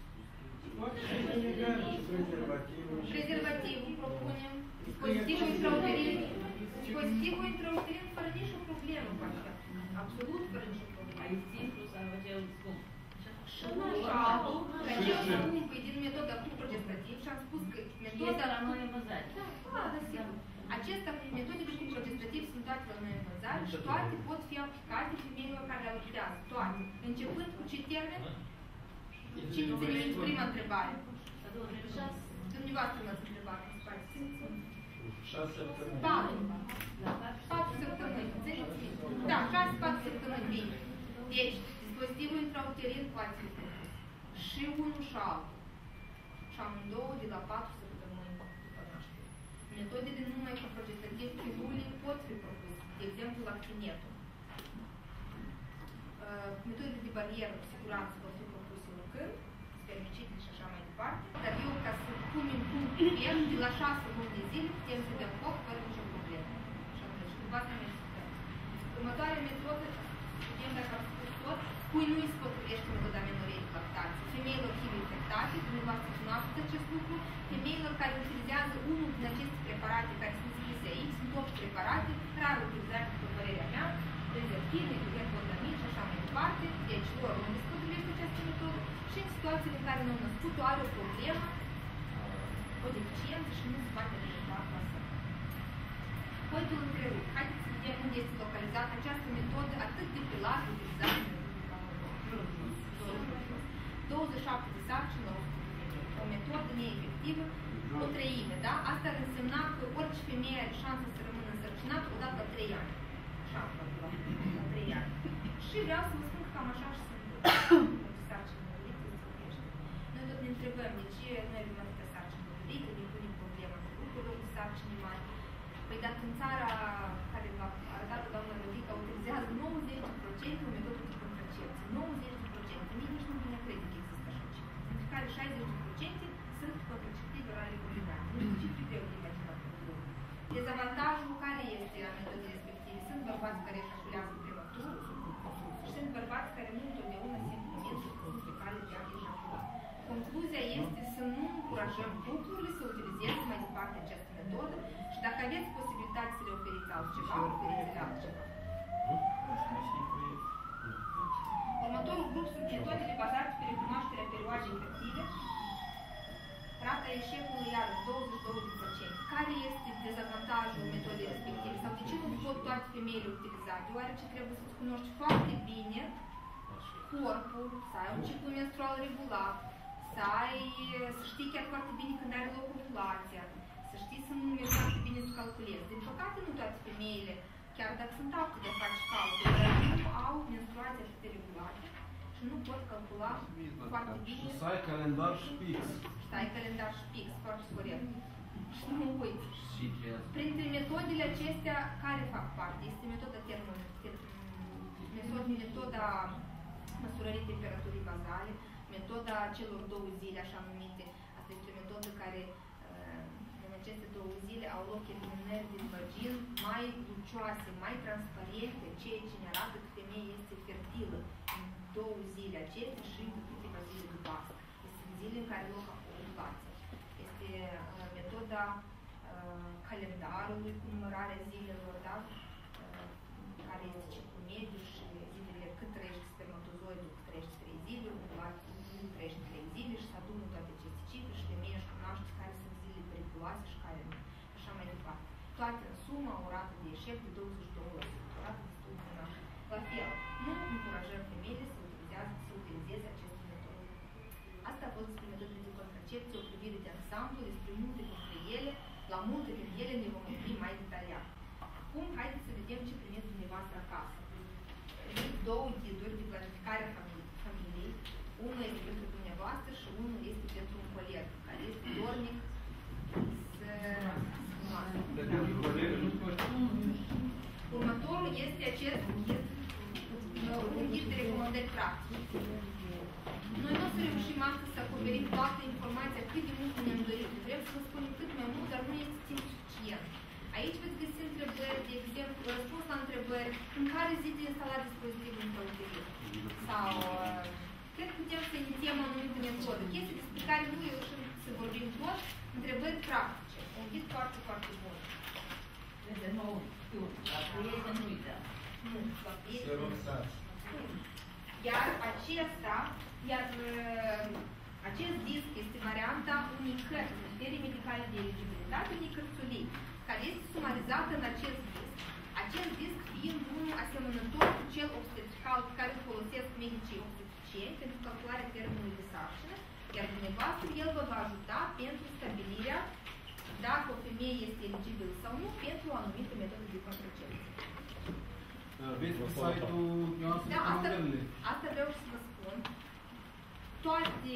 Speaker 1: Prezervativul propunem. Dispozitivul intrauterin. Dispozitivul intrauterin fără nicio problemă, poate. Absolut fără nicio problemă.
Speaker 2: Ai simplu sau acel scump.
Speaker 1: Și un așa, că acel scump e din metoda cu progestativ și am spus că
Speaker 2: Este
Speaker 1: metoda
Speaker 2: la noi în vânzare.
Speaker 1: Da, da, sigur. Acestea, metode de lucru legislativ sunt toate la noi în vânzare și toate pot fi aplicate femeilor care le lucrează. Toate. Începând cu ce termen? Cine ține minte prima întrebare? Dumneavoastră m-ați întrebat în spate.
Speaker 4: Șase săptămâni.
Speaker 1: Patru. Patru săptămâni. Țineți minte. Da, șase, patru săptămâni. Bine. Deci, dispozitivul intrauterin poate fi propus. Și unul și altul. Și amândouă de la patru săptămâni după naștere. Metodele numai cu progestativ pilule pot fi propuse. De exemplu, vaccinetul. Uh, metodele de barieră cu siguranță pot fi propuse lucrând, spermicide și așa mai departe. Dar eu, ca să punem punct pe de la șase luni de zile, putem să dăm foc fără nicio problemă. Și atunci, după asta ne așteptăm. Următoarea metodă, vedem dacă am spus tot, cui nu îi se potrivește metoda amenorei de lactație. Femeilor H I V infectate, dumneavoastră cunoașteți acest lucru, femeilor care utilizează unul din aceste preparate care sunt scrise aici, sunt opt preparate, rar utilizate după părerea mea, rezertine, hipercontamin și așa mai departe, deci lor nu îi se potrivește această metodă și în situațiile în care nu născutul are o problemă, o deficiență și nu se poate alimenta acasă. Coitul întrerupt. Haideți să vedem unde este localizată această metodă atât de pe larg utilizată douăzeci și șapte de sarcini la o sută de femei. O metodă neefectivă, o treime, da? Asta ar însemna că orice femeie are șansa să rămână însărcinată odată la trei ani. Șansa la trei ani. Și vreau să vă spun că cam așa și se întâmplă. Sarcini mărite se crește. Noi tot ne întrebăm de ce noi avem atâtea sarcini mărite, ne punem problema cu lucrurilor de sarcini mari. Păi dacă în țara care v-a arătat doamna Rodica utilizează nouăzeci la sută o metodă de contracepție, nouăzeci la sută, nici nu vine crede că există așa ceva. Între care șaizeci la sută sunt contraceptive orale combinate. Nu știu ce greu de imaginat. Dezavantajul care este a metodei respective? Sunt bărbați care ejaculează prematur și sunt bărbați care nu întotdeauna simt momentul că sunt pe cale de a ejacula. Concluzia este să nu încurajăm cuplurile să utilizeze mai departe această metodă și dacă aveți posibilitate să le oferiți altceva, oferiți-le altceva. Următorul grup sunt metodele bazate pe recunoașterea perioadei infective. Rata eșecului iar douăzeci și doi la sută. Care este dezavantajul metodei respective? Sau de ce nu pot toate femeile utiliza? Deoarece trebuie să-ți cunoști foarte bine corpul, să ai un ciclu menstrual regulat, să ai, să știi chiar foarte bine când are loc ovulația, să știi să numeri foarte bine să calculezi. Din păcate, nu toate femeile, chiar dacă sunt apte de a face calcul, dar nu au menstruații atât de regulate și nu pot calcula foarte bine.
Speaker 4: Și să ai calendar și pix.
Speaker 1: Și să ai calendar și pix, foarte corect. Și nu mă uit. Printre metodele acestea, care fac parte? Este metoda termometrului, metoda măsurării temperaturii bazale, metoda celor două zile, așa numite. Asta este o metodă care în aceste două zile au loc eliminări din vagin mai lucioase, mai transparente, ceea ce ne arată că femeia este fertilă în două zile acestea și în câteva zile după asta. Este zile în care loc ovulație. Este uh, metoda uh, calendarului cu numărarea zilelor, da? Uh, care este ciclul mediu și zilele cât trăiește spermatozoidul, cât trăiește trei zile, ovulație nu trăiește trei zile și se adună toate aceste cicluri și femeia își cunoaște care sunt zile periculoase și care nu. Așa mai departe. Toate în sumă au o rată de eșec de douăzeci și doi la sută. O rată destul de înaltă. La fel, nu încurajăm femeile să utilizează, să utilizeze aceste metode. Asta a fost despre metodele de contracepție, o privire de ansamblu, despre multe dintre ele, la multe dintre ele ne vom vorbi mai detaliat. Acum, haideți să vedem ce primiți dumneavoastră acasă. Primiți două ghiduri de planificare a familiei. Unul este pentru dumneavoastră și unul este pentru un coleg, care este dornic să cunoască. Următorul este acest ghid, un ghid de recomandări practice. Noi nu o să reușim astăzi să acoperim toată informația cât de mult ne-am dorit. Vrem să vă spunem cât mai mult, dar nu este timp suficient. Aici veți găsi întrebări, de exemplu, răspuns la întrebări în care zi de instalat dispozitivul intrauterin. Sau cred că putem să inițiem anumite metodă. Chestii despre care nu reușim să vorbim tot, întrebări practice. Un ghid foarte, foarte bun.
Speaker 2: De nou, știu, la prieten nu uităm.
Speaker 1: Nu, la prieten. Iar acesta, iar Acest disc este varianta unei cărți, criterii medicale de eligibilitate, unei cărțulii, care este sumarizată în acest disc. Acest disc fiind unul asemănător cu cel obstetrical pe care îl folosesc medicii obstetricieni pentru calcularea termenului de sarcină, iar dumneavoastră el vă va ajuta pentru stabilirea dacă o femeie este eligibilă sau nu pentru o anumită metodă de contracepție.
Speaker 4: Aveți pe site-ul noastră
Speaker 1: Da, asta,
Speaker 4: recomandările.
Speaker 1: asta vreau să vă spun. Toate,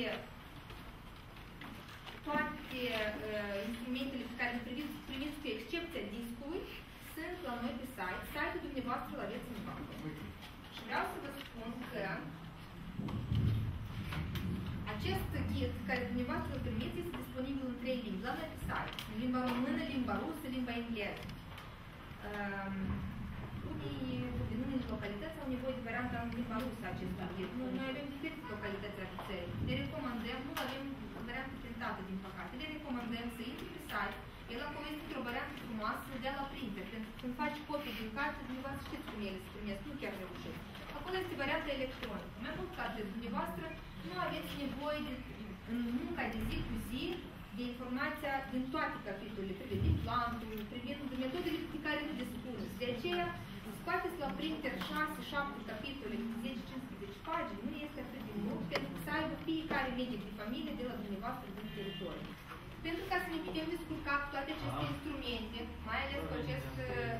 Speaker 1: toate uh, instrumentele pe care le priviți, priviți cu excepția discului sunt la noi pe site. Site-ul dumneavoastră îl aveți în bancă. Și vreau să vă spun că acest ghid care dumneavoastră îl primiți este disponibil în trei limbi la noi pe site. În limba română, limba rusă, limba engleză. Um, Unii din unele localități au nevoie de varianta în limba rusă acestui ghid. Noi avem diferite localități ale țării. Le recomandăm, nu avem variantă printată, din păcate. Le recomandăm să intri pe site. El acolo este într-o variantă frumoasă de la printer. Pentru că când faci copii din carte, dumneavoastră știți cum ele se primesc, nu chiar reușesc. Acolo este varianta electronică. Mai mult ca atât, dumneavoastră nu aveți nevoie de, în munca de zi cu zi, de informația din toate capitolele, privind implantul, privind metodele pe care nu dispuneți. De aceea, scoateți la printer șase șapte capitole, zece cincisprezece pagini, nu este atât de mult, pentru că să aibă fiecare medic de familie de la dumneavoastră din teritoriu. Pentru ca să ne putem descurca cu toate aceste instrumente, mai ales cu acest,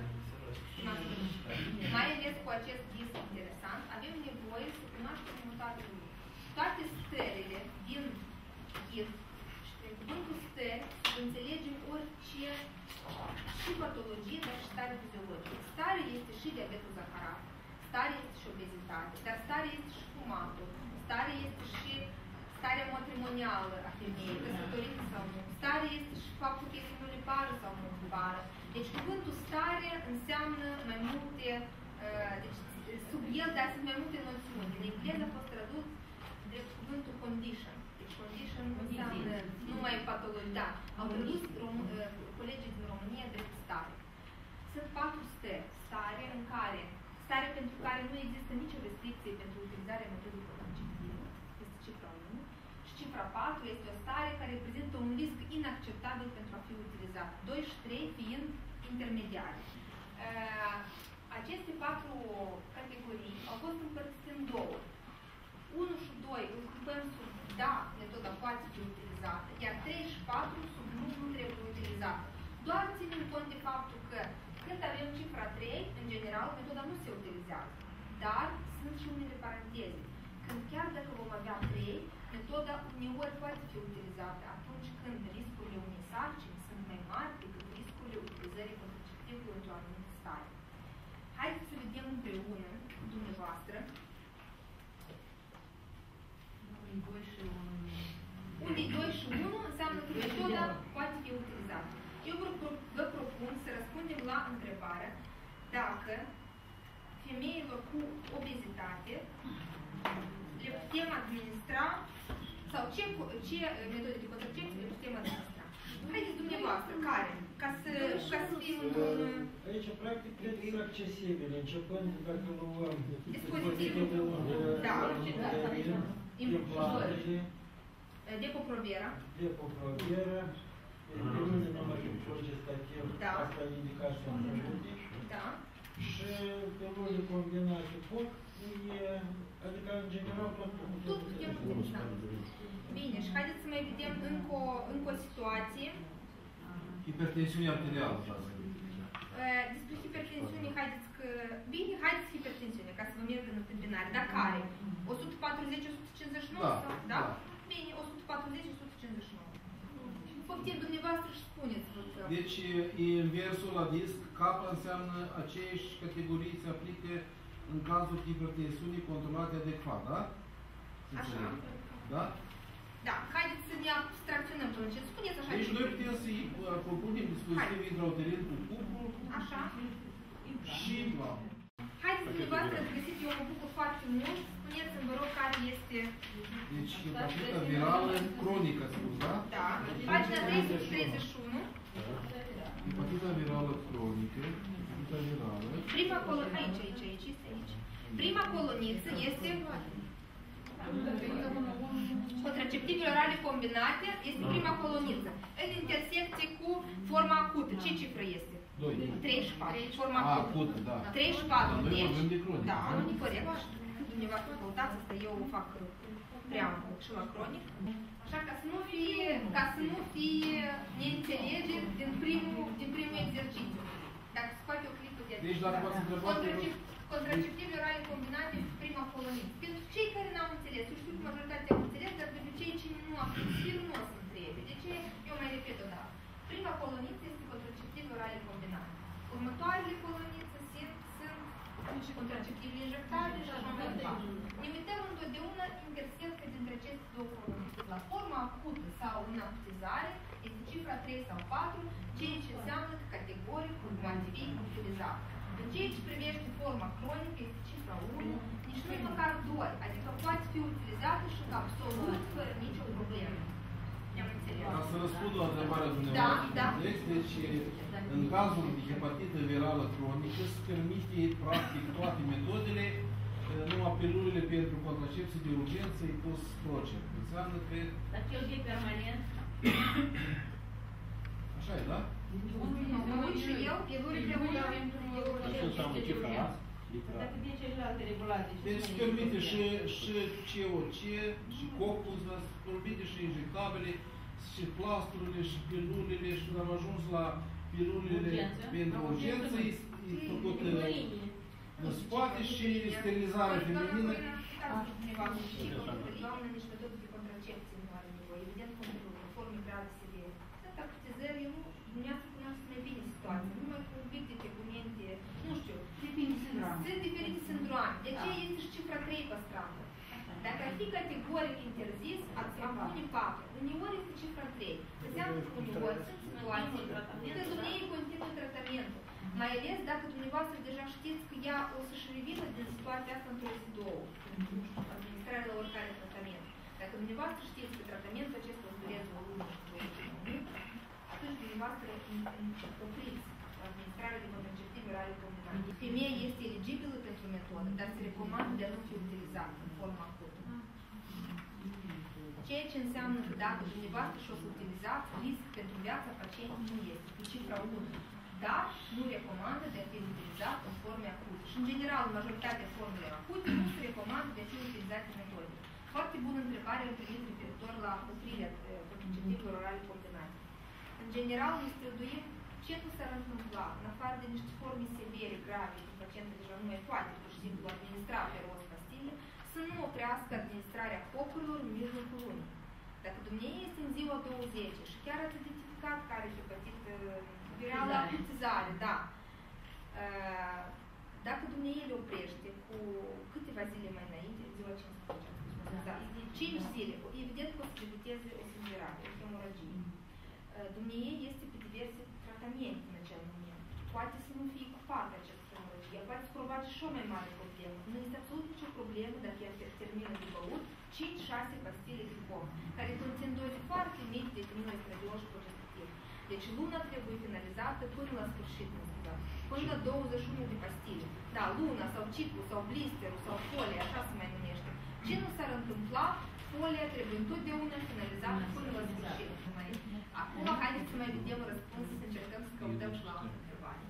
Speaker 1: mai ales cu acest disc interesant, avem nevoie să cunoaștem următoarele lucruri. Toate stările din ghid și prin cuvântul stări să înțelegem orice și patologie, dar și stare fiziologică. Stare este și diabetul zaharat, stare este și obezitate, dar stare este și fumatul, stare este și starea matrimonială a femeii, căsătorită sau nu, stare este și faptul că este nulipară sau nu nulipară. Deci cuvântul stare înseamnă mai multe, uh, deci sub el, dar sunt mai multe noțiuni. În engleză a fost tradus de cuvântul condition. Deci condition înseamnă numai patologie. Da, au tradus rom- uh, colegii din România de stare. Sunt patru stări. Stare în care, stare pentru care nu există nicio restricție pentru utilizarea metodei contraceptive, este cifra unu, și cifra patru este o stare care reprezintă un risc inacceptabil pentru a fi utilizat. doi și trei fiind intermediare. Uh, aceste patru categorii au fost împărțite în două. unu și doi îl grupăm sub da, metoda poate fi utilizată, iar trei și patru sub nu, nu trebuie utilizată. Doar ținem cont de faptul că când avem cifra trei, în general, metoda nu se utilizează. Dar sunt și unele paranteze. Când chiar dacă vom avea trei, metoda uneori poate fi utilizată atunci când riscurile unei sarcini sunt mai mari decât riscurile utilizării contraceptivului într-o anumită stare. Haideți să vedem împreună cu dumneavoastră unde doi și unu înseamnă că metoda poate fi utilizată. Eu vă, vă propun să răspundem la întrebarea dacă femeilor cu obezitate le putem administra sau ce, ce metode de contracepție le putem administra. Haideți dumneavoastră, care? Ca să, ca să fim un...
Speaker 3: Aici, practic, cred că sunt accesibile, începând dacă luăm
Speaker 1: dispozitivul. Da.
Speaker 3: implantele,
Speaker 1: Depo-Provera.
Speaker 3: Depo-Provera, elimină numărul progestativ,
Speaker 1: Da.
Speaker 3: asta e indicația întâlnită.
Speaker 1: Da.
Speaker 3: Și pelule combinate pot, e, adică în general tot
Speaker 1: Tot putem utiliza. Bine, și haideți să mai vedem încă o, încă o situație.
Speaker 4: Hipertensiune arterială, da.
Speaker 1: Uh, Despre hipertensiune, haideți că... Bine, haideți hipertensiune, ca să vă merg în întâmpinare. Dar care? o sută patruzeci - o sută cincizeci și nouă?
Speaker 4: Da,
Speaker 1: Sau?
Speaker 4: da.
Speaker 1: Bine, o sută patruzeci - o sută cincizeci și nouă. Poftim dumneavoastră și spuneți. Că...
Speaker 4: Deci, e inversul la disc, kappa înseamnă aceeași categorii se aplică în cazul hipertensiunii controlate adecvat, da?
Speaker 1: Așa.
Speaker 4: Da?
Speaker 1: Da, haideți să ne abstracționăm până ce spuneți așa.
Speaker 4: Deci noi putem să-i propunem dispozitiv intrauterin cu cuplu
Speaker 1: Așa.
Speaker 4: și la...
Speaker 1: Haideți dumneavoastră să găsiți, eu mă bucur foarte mult. Spuneți-mi, vă rog, care este...
Speaker 4: Deci, hepatita virală cronică, spus, da?
Speaker 1: Da. Pagina trei sute treizeci și unu.
Speaker 4: Hepatita virală cronică, hepatita virală...
Speaker 1: Prima coloniță, aici, aici, aici, este aici. Prima coloniță este Contraceptivele orale combinate este prima coloniță. În intersecție cu forma acută. Ce cifră este? treizeci și patru. Forma acută.
Speaker 4: Da.
Speaker 1: treizeci și patru.
Speaker 4: Noi vorbim de cronic.
Speaker 1: Da, nu e corect. Dumneavoastră căutați asta, eu o fac preambul și la cronic. Așa ca să nu fie, ca să nu fie neînțelegeri din primul, din primul exercițiu. Dacă se face o clipă de
Speaker 4: Deci dacă v-ați întrebat...
Speaker 1: Contraceptivi orale combinate cu prima coloniță. Pentru cei care n-au înțeles, eu știu că majoritatea au înțeles, dar pentru cei ce nu au înțeles, nu o să întrebe. De ce? Eu mai repet o dată. Prima coloniță este contraceptivi orale combinate. Următoarele colonițe sunt, sunt și contraceptivi injectabili și așa mai departe. Ne uităm întotdeauna intersecția dintre aceste două colonițe. La forma acută sau în acutizare este cifra trei sau patru, ceea ce înseamnă că categoric va fi utilizat. În ceea ce privește forma cronică este cifra unu, nici nu măcar doi, adică poate fi utilizată și absolut fără nicio problemă. Ne-am înțeles.
Speaker 4: Ca să răspund la întrebarea dumneavoastră,
Speaker 1: da, da.
Speaker 4: Deci, în cazul de hepatită virală cronică se permite practic toate metodele, numai pilulele pentru contracepție de urgență e pus procep. Înseamnă că...
Speaker 2: Dar cel de permanent?
Speaker 4: Așa e, da?
Speaker 1: Nu, și eu, pilurile una pentru...
Speaker 5: Ce înseamnă cifra A?
Speaker 2: Dacă de celelalte regulate.
Speaker 4: Deci se permite și, și C O C, și copul, se permite și injectabile, și plasturile, și pilulele, și când am ajuns la pilulele pentru urgență, e făcut în spate și sterilizarea feminină.
Speaker 1: Doamnă, nici metode de contracepție nu are nevoie. Evident, cu forme grave severe. Sunt acutizări, nu, dumneavoastră cunoaște mai bine situația, numai cu un pic de tegumente, nu știu. Sunt diferite sindroame. De aceea este și cifra trei păstrată. Dacă ar fi categoric interzis, am pune patru. Uneori este cifra trei. Înseamnă că uneori sunt situații unde dumneavoastră continuă tratamentul. Mai ales dacă dumneavoastră deja știți că ea o să-și revină din situația asta într-o zi două. Administrarea la oricare tratament. Dacă dumneavoastră știți că tratamentul acesta o durează o lună și două luni, atunci dumneavoastră opriți administrarea de contraceptivi orale combinate. Femeia este eligibilă pentru metodă, dar se recomandă de a nu fi utilizată în forma acută. Ceea ce înseamnă că dacă dumneavoastră și-o să utilizați, risc pentru viața pacientului nu este, cu cifra unu. Dar nu recomandă de a fi utilizat în forme acute. Și în general, în majoritatea formelor acute, nu se recomandă de a fi utilizate metode. Foarte bună întrebare în primit referitor la oprirea contraceptivilor orale combinate. În general, ne străduim ce nu s-ar întâmpla, în afară de niște forme severe, grave, că pacientul deja nu mai poate, pur și simplu, administra pe rost pastile, să nu oprească administrarea copurilor în mijlocul lunii. Dacă dumneavoastră este în ziua douăzeci și chiar ați identificat care e hepatită virală acutizare, da. Dacă dumneavoastră le oprește cu câteva zile mai înainte, ziua cincisprezece, da, cinci zile, evident că o să debuteze o sângerare, o hemoragie. Dumneavoastră este pe diverse tratamente în acel moment. Poate să nu fie ocupată această hemoragie, poate să provoace și o mai mare problemă. Nu este absolut nicio problemă dacă ea termină de băut cinci șase pastile de pom, care conțin doze foarte mici de terminoestradiol și progesterol. Deci luna trebuie finalizată până la sfârșit, până la douăzeci și unu de pastile. Da, luna sau ciclu sau blisterul sau folia, așa se mai numește. Ce nu s-ar întâmpla, folia trebuie întotdeauna finalizată până la sfârșit. Acum, haideți să mai vedem răspunsul, să încercăm să căutăm și la altă întrebare.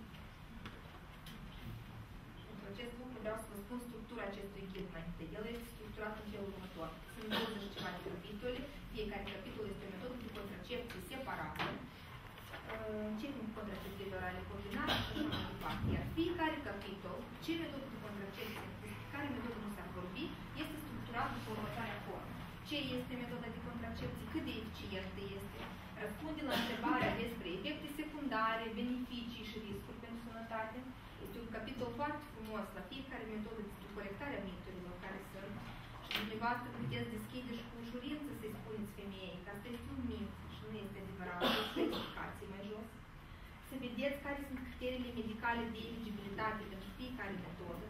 Speaker 1: Pentru acest lucru vreau să vă spun structura acestui ghid mai întâi. El este structurat în felul următor. Sunt douăzeci și ceva de capitole, fiecare capitol este o metodă de contracepție separată. Începem cu contraceptivi orale combinate și așa mai departe. Iar fiecare capitol, ce metodă de contracepție, care metodă nu s-ar vorbi, este structurat după următoarea formă. Ce este metoda de contracepție, cât de eficientă este, răspunde la întrebarea despre efecte secundare, beneficii și riscuri pentru sănătate. Este un capitol foarte frumos la fiecare metodă de corectare a miturilor care sunt. Și dumneavoastră puteți deschide și cu ușurință să-i spuneți femeii că asta este un mit și nu este adevărat, este explicație mai jos. Să vedeți care sunt criteriile medicale de eligibilitate pentru fiecare metodă.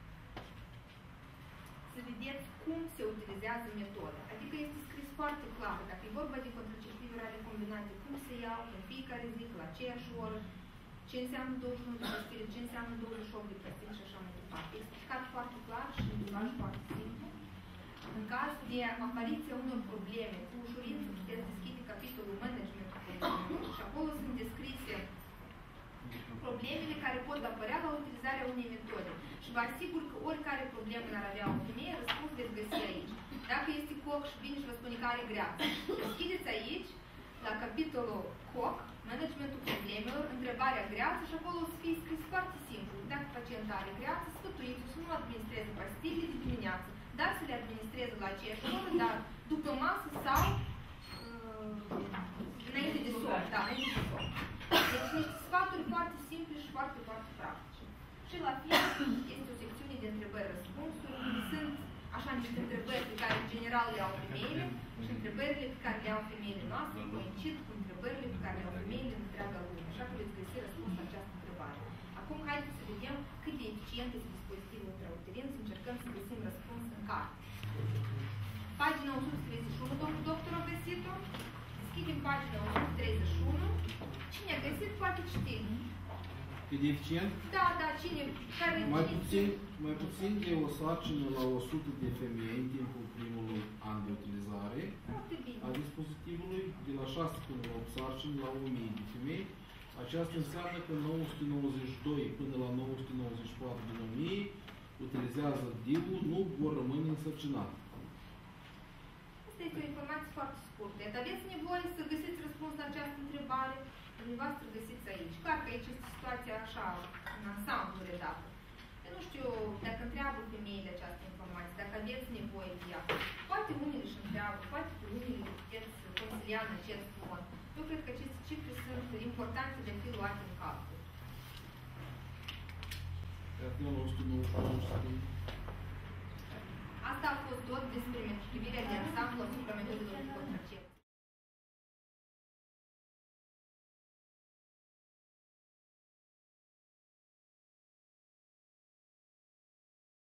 Speaker 1: Să vedeți cum se utilizează metoda. Adică este scris foarte clar, dacă e vorba de contraceptivi orale combinate, cum se iau în fiecare zi, la aceeași oră, ce înseamnă douăzeci și unu de pastile, ce înseamnă douăzeci și opt de pastile și așa mai departe. Explicat foarte clar și în limbaj foarte simplu. În caz de apariția unor probleme, cu ușurință puteți deschide capitolul managementul problemelor și acolo sunt descrise problemele care pot apărea la utilizarea unei metode. Și vă asigur că oricare problemă n-ar avea o femeie, răspuns veți găsi aici. Dacă este coc și vine și vă spune că are greață, deschideți aici, la capitolul coc, managementul problemelor, întrebarea greață și acolo o să fie scris foarte simplu. Dacă pacientul are greață, sfătuiți-o să nu administreze pastile de dimineață, dar să le administreze la aceeași oră, dar după masă sau uh, înainte de somn. Da, înainte de somn. Deci niște sfaturi foarte simple și foarte, foarte practice. Și la final este o secțiune de întrebări-răspunsuri, unde sunt așa niște întrebări pe care în general le au femeile și întrebările pe care le au femeile noastre coincid cu întrebările pe care le au femeile în întreaga lume. Așa că veți găsi răspuns la această întrebare. Acum haideți să vedem cât de eficient este dispozitivul intrauterin, să încercăm să găsim răspuns în carte. Pagina o sută treizeci și unu, domnul doctor a găsit-o. Deschidem pagina o sută treizeci și unu. Cine a găsit, poate citi.
Speaker 4: Cât de eficient?
Speaker 1: Da, da, cine? Care
Speaker 4: mai puțin, mai puțin de o sarcină la o sută de femei în timpul primului an de utilizare a dispozitivului, de la șase până la opt sarcini la o mie de femei. Aceasta înseamnă că nouă sute nouăzeci și doi până la nouă sute nouăzeci și patru din o mie utilizează D I U, nu vor rămâne însărcinate.
Speaker 1: Asta este o informație foarte scurtă. Dacă aveți nevoie să găsiți răspuns la această întrebare, dumneavoastră găsiți aici. Clar că aici este situația așa, în ansamblu redată. Eu nu știu dacă întreabă femeile această informație, dacă aveți nevoie de ea. Poate unii își întreabă, poate pe unii le puteți consilia în acest fond. Eu cred că aceste cifre sunt importante de a fi luate în calcul. Asta a fost tot despre privirea de ansamblu asupra metodelor de contracepție.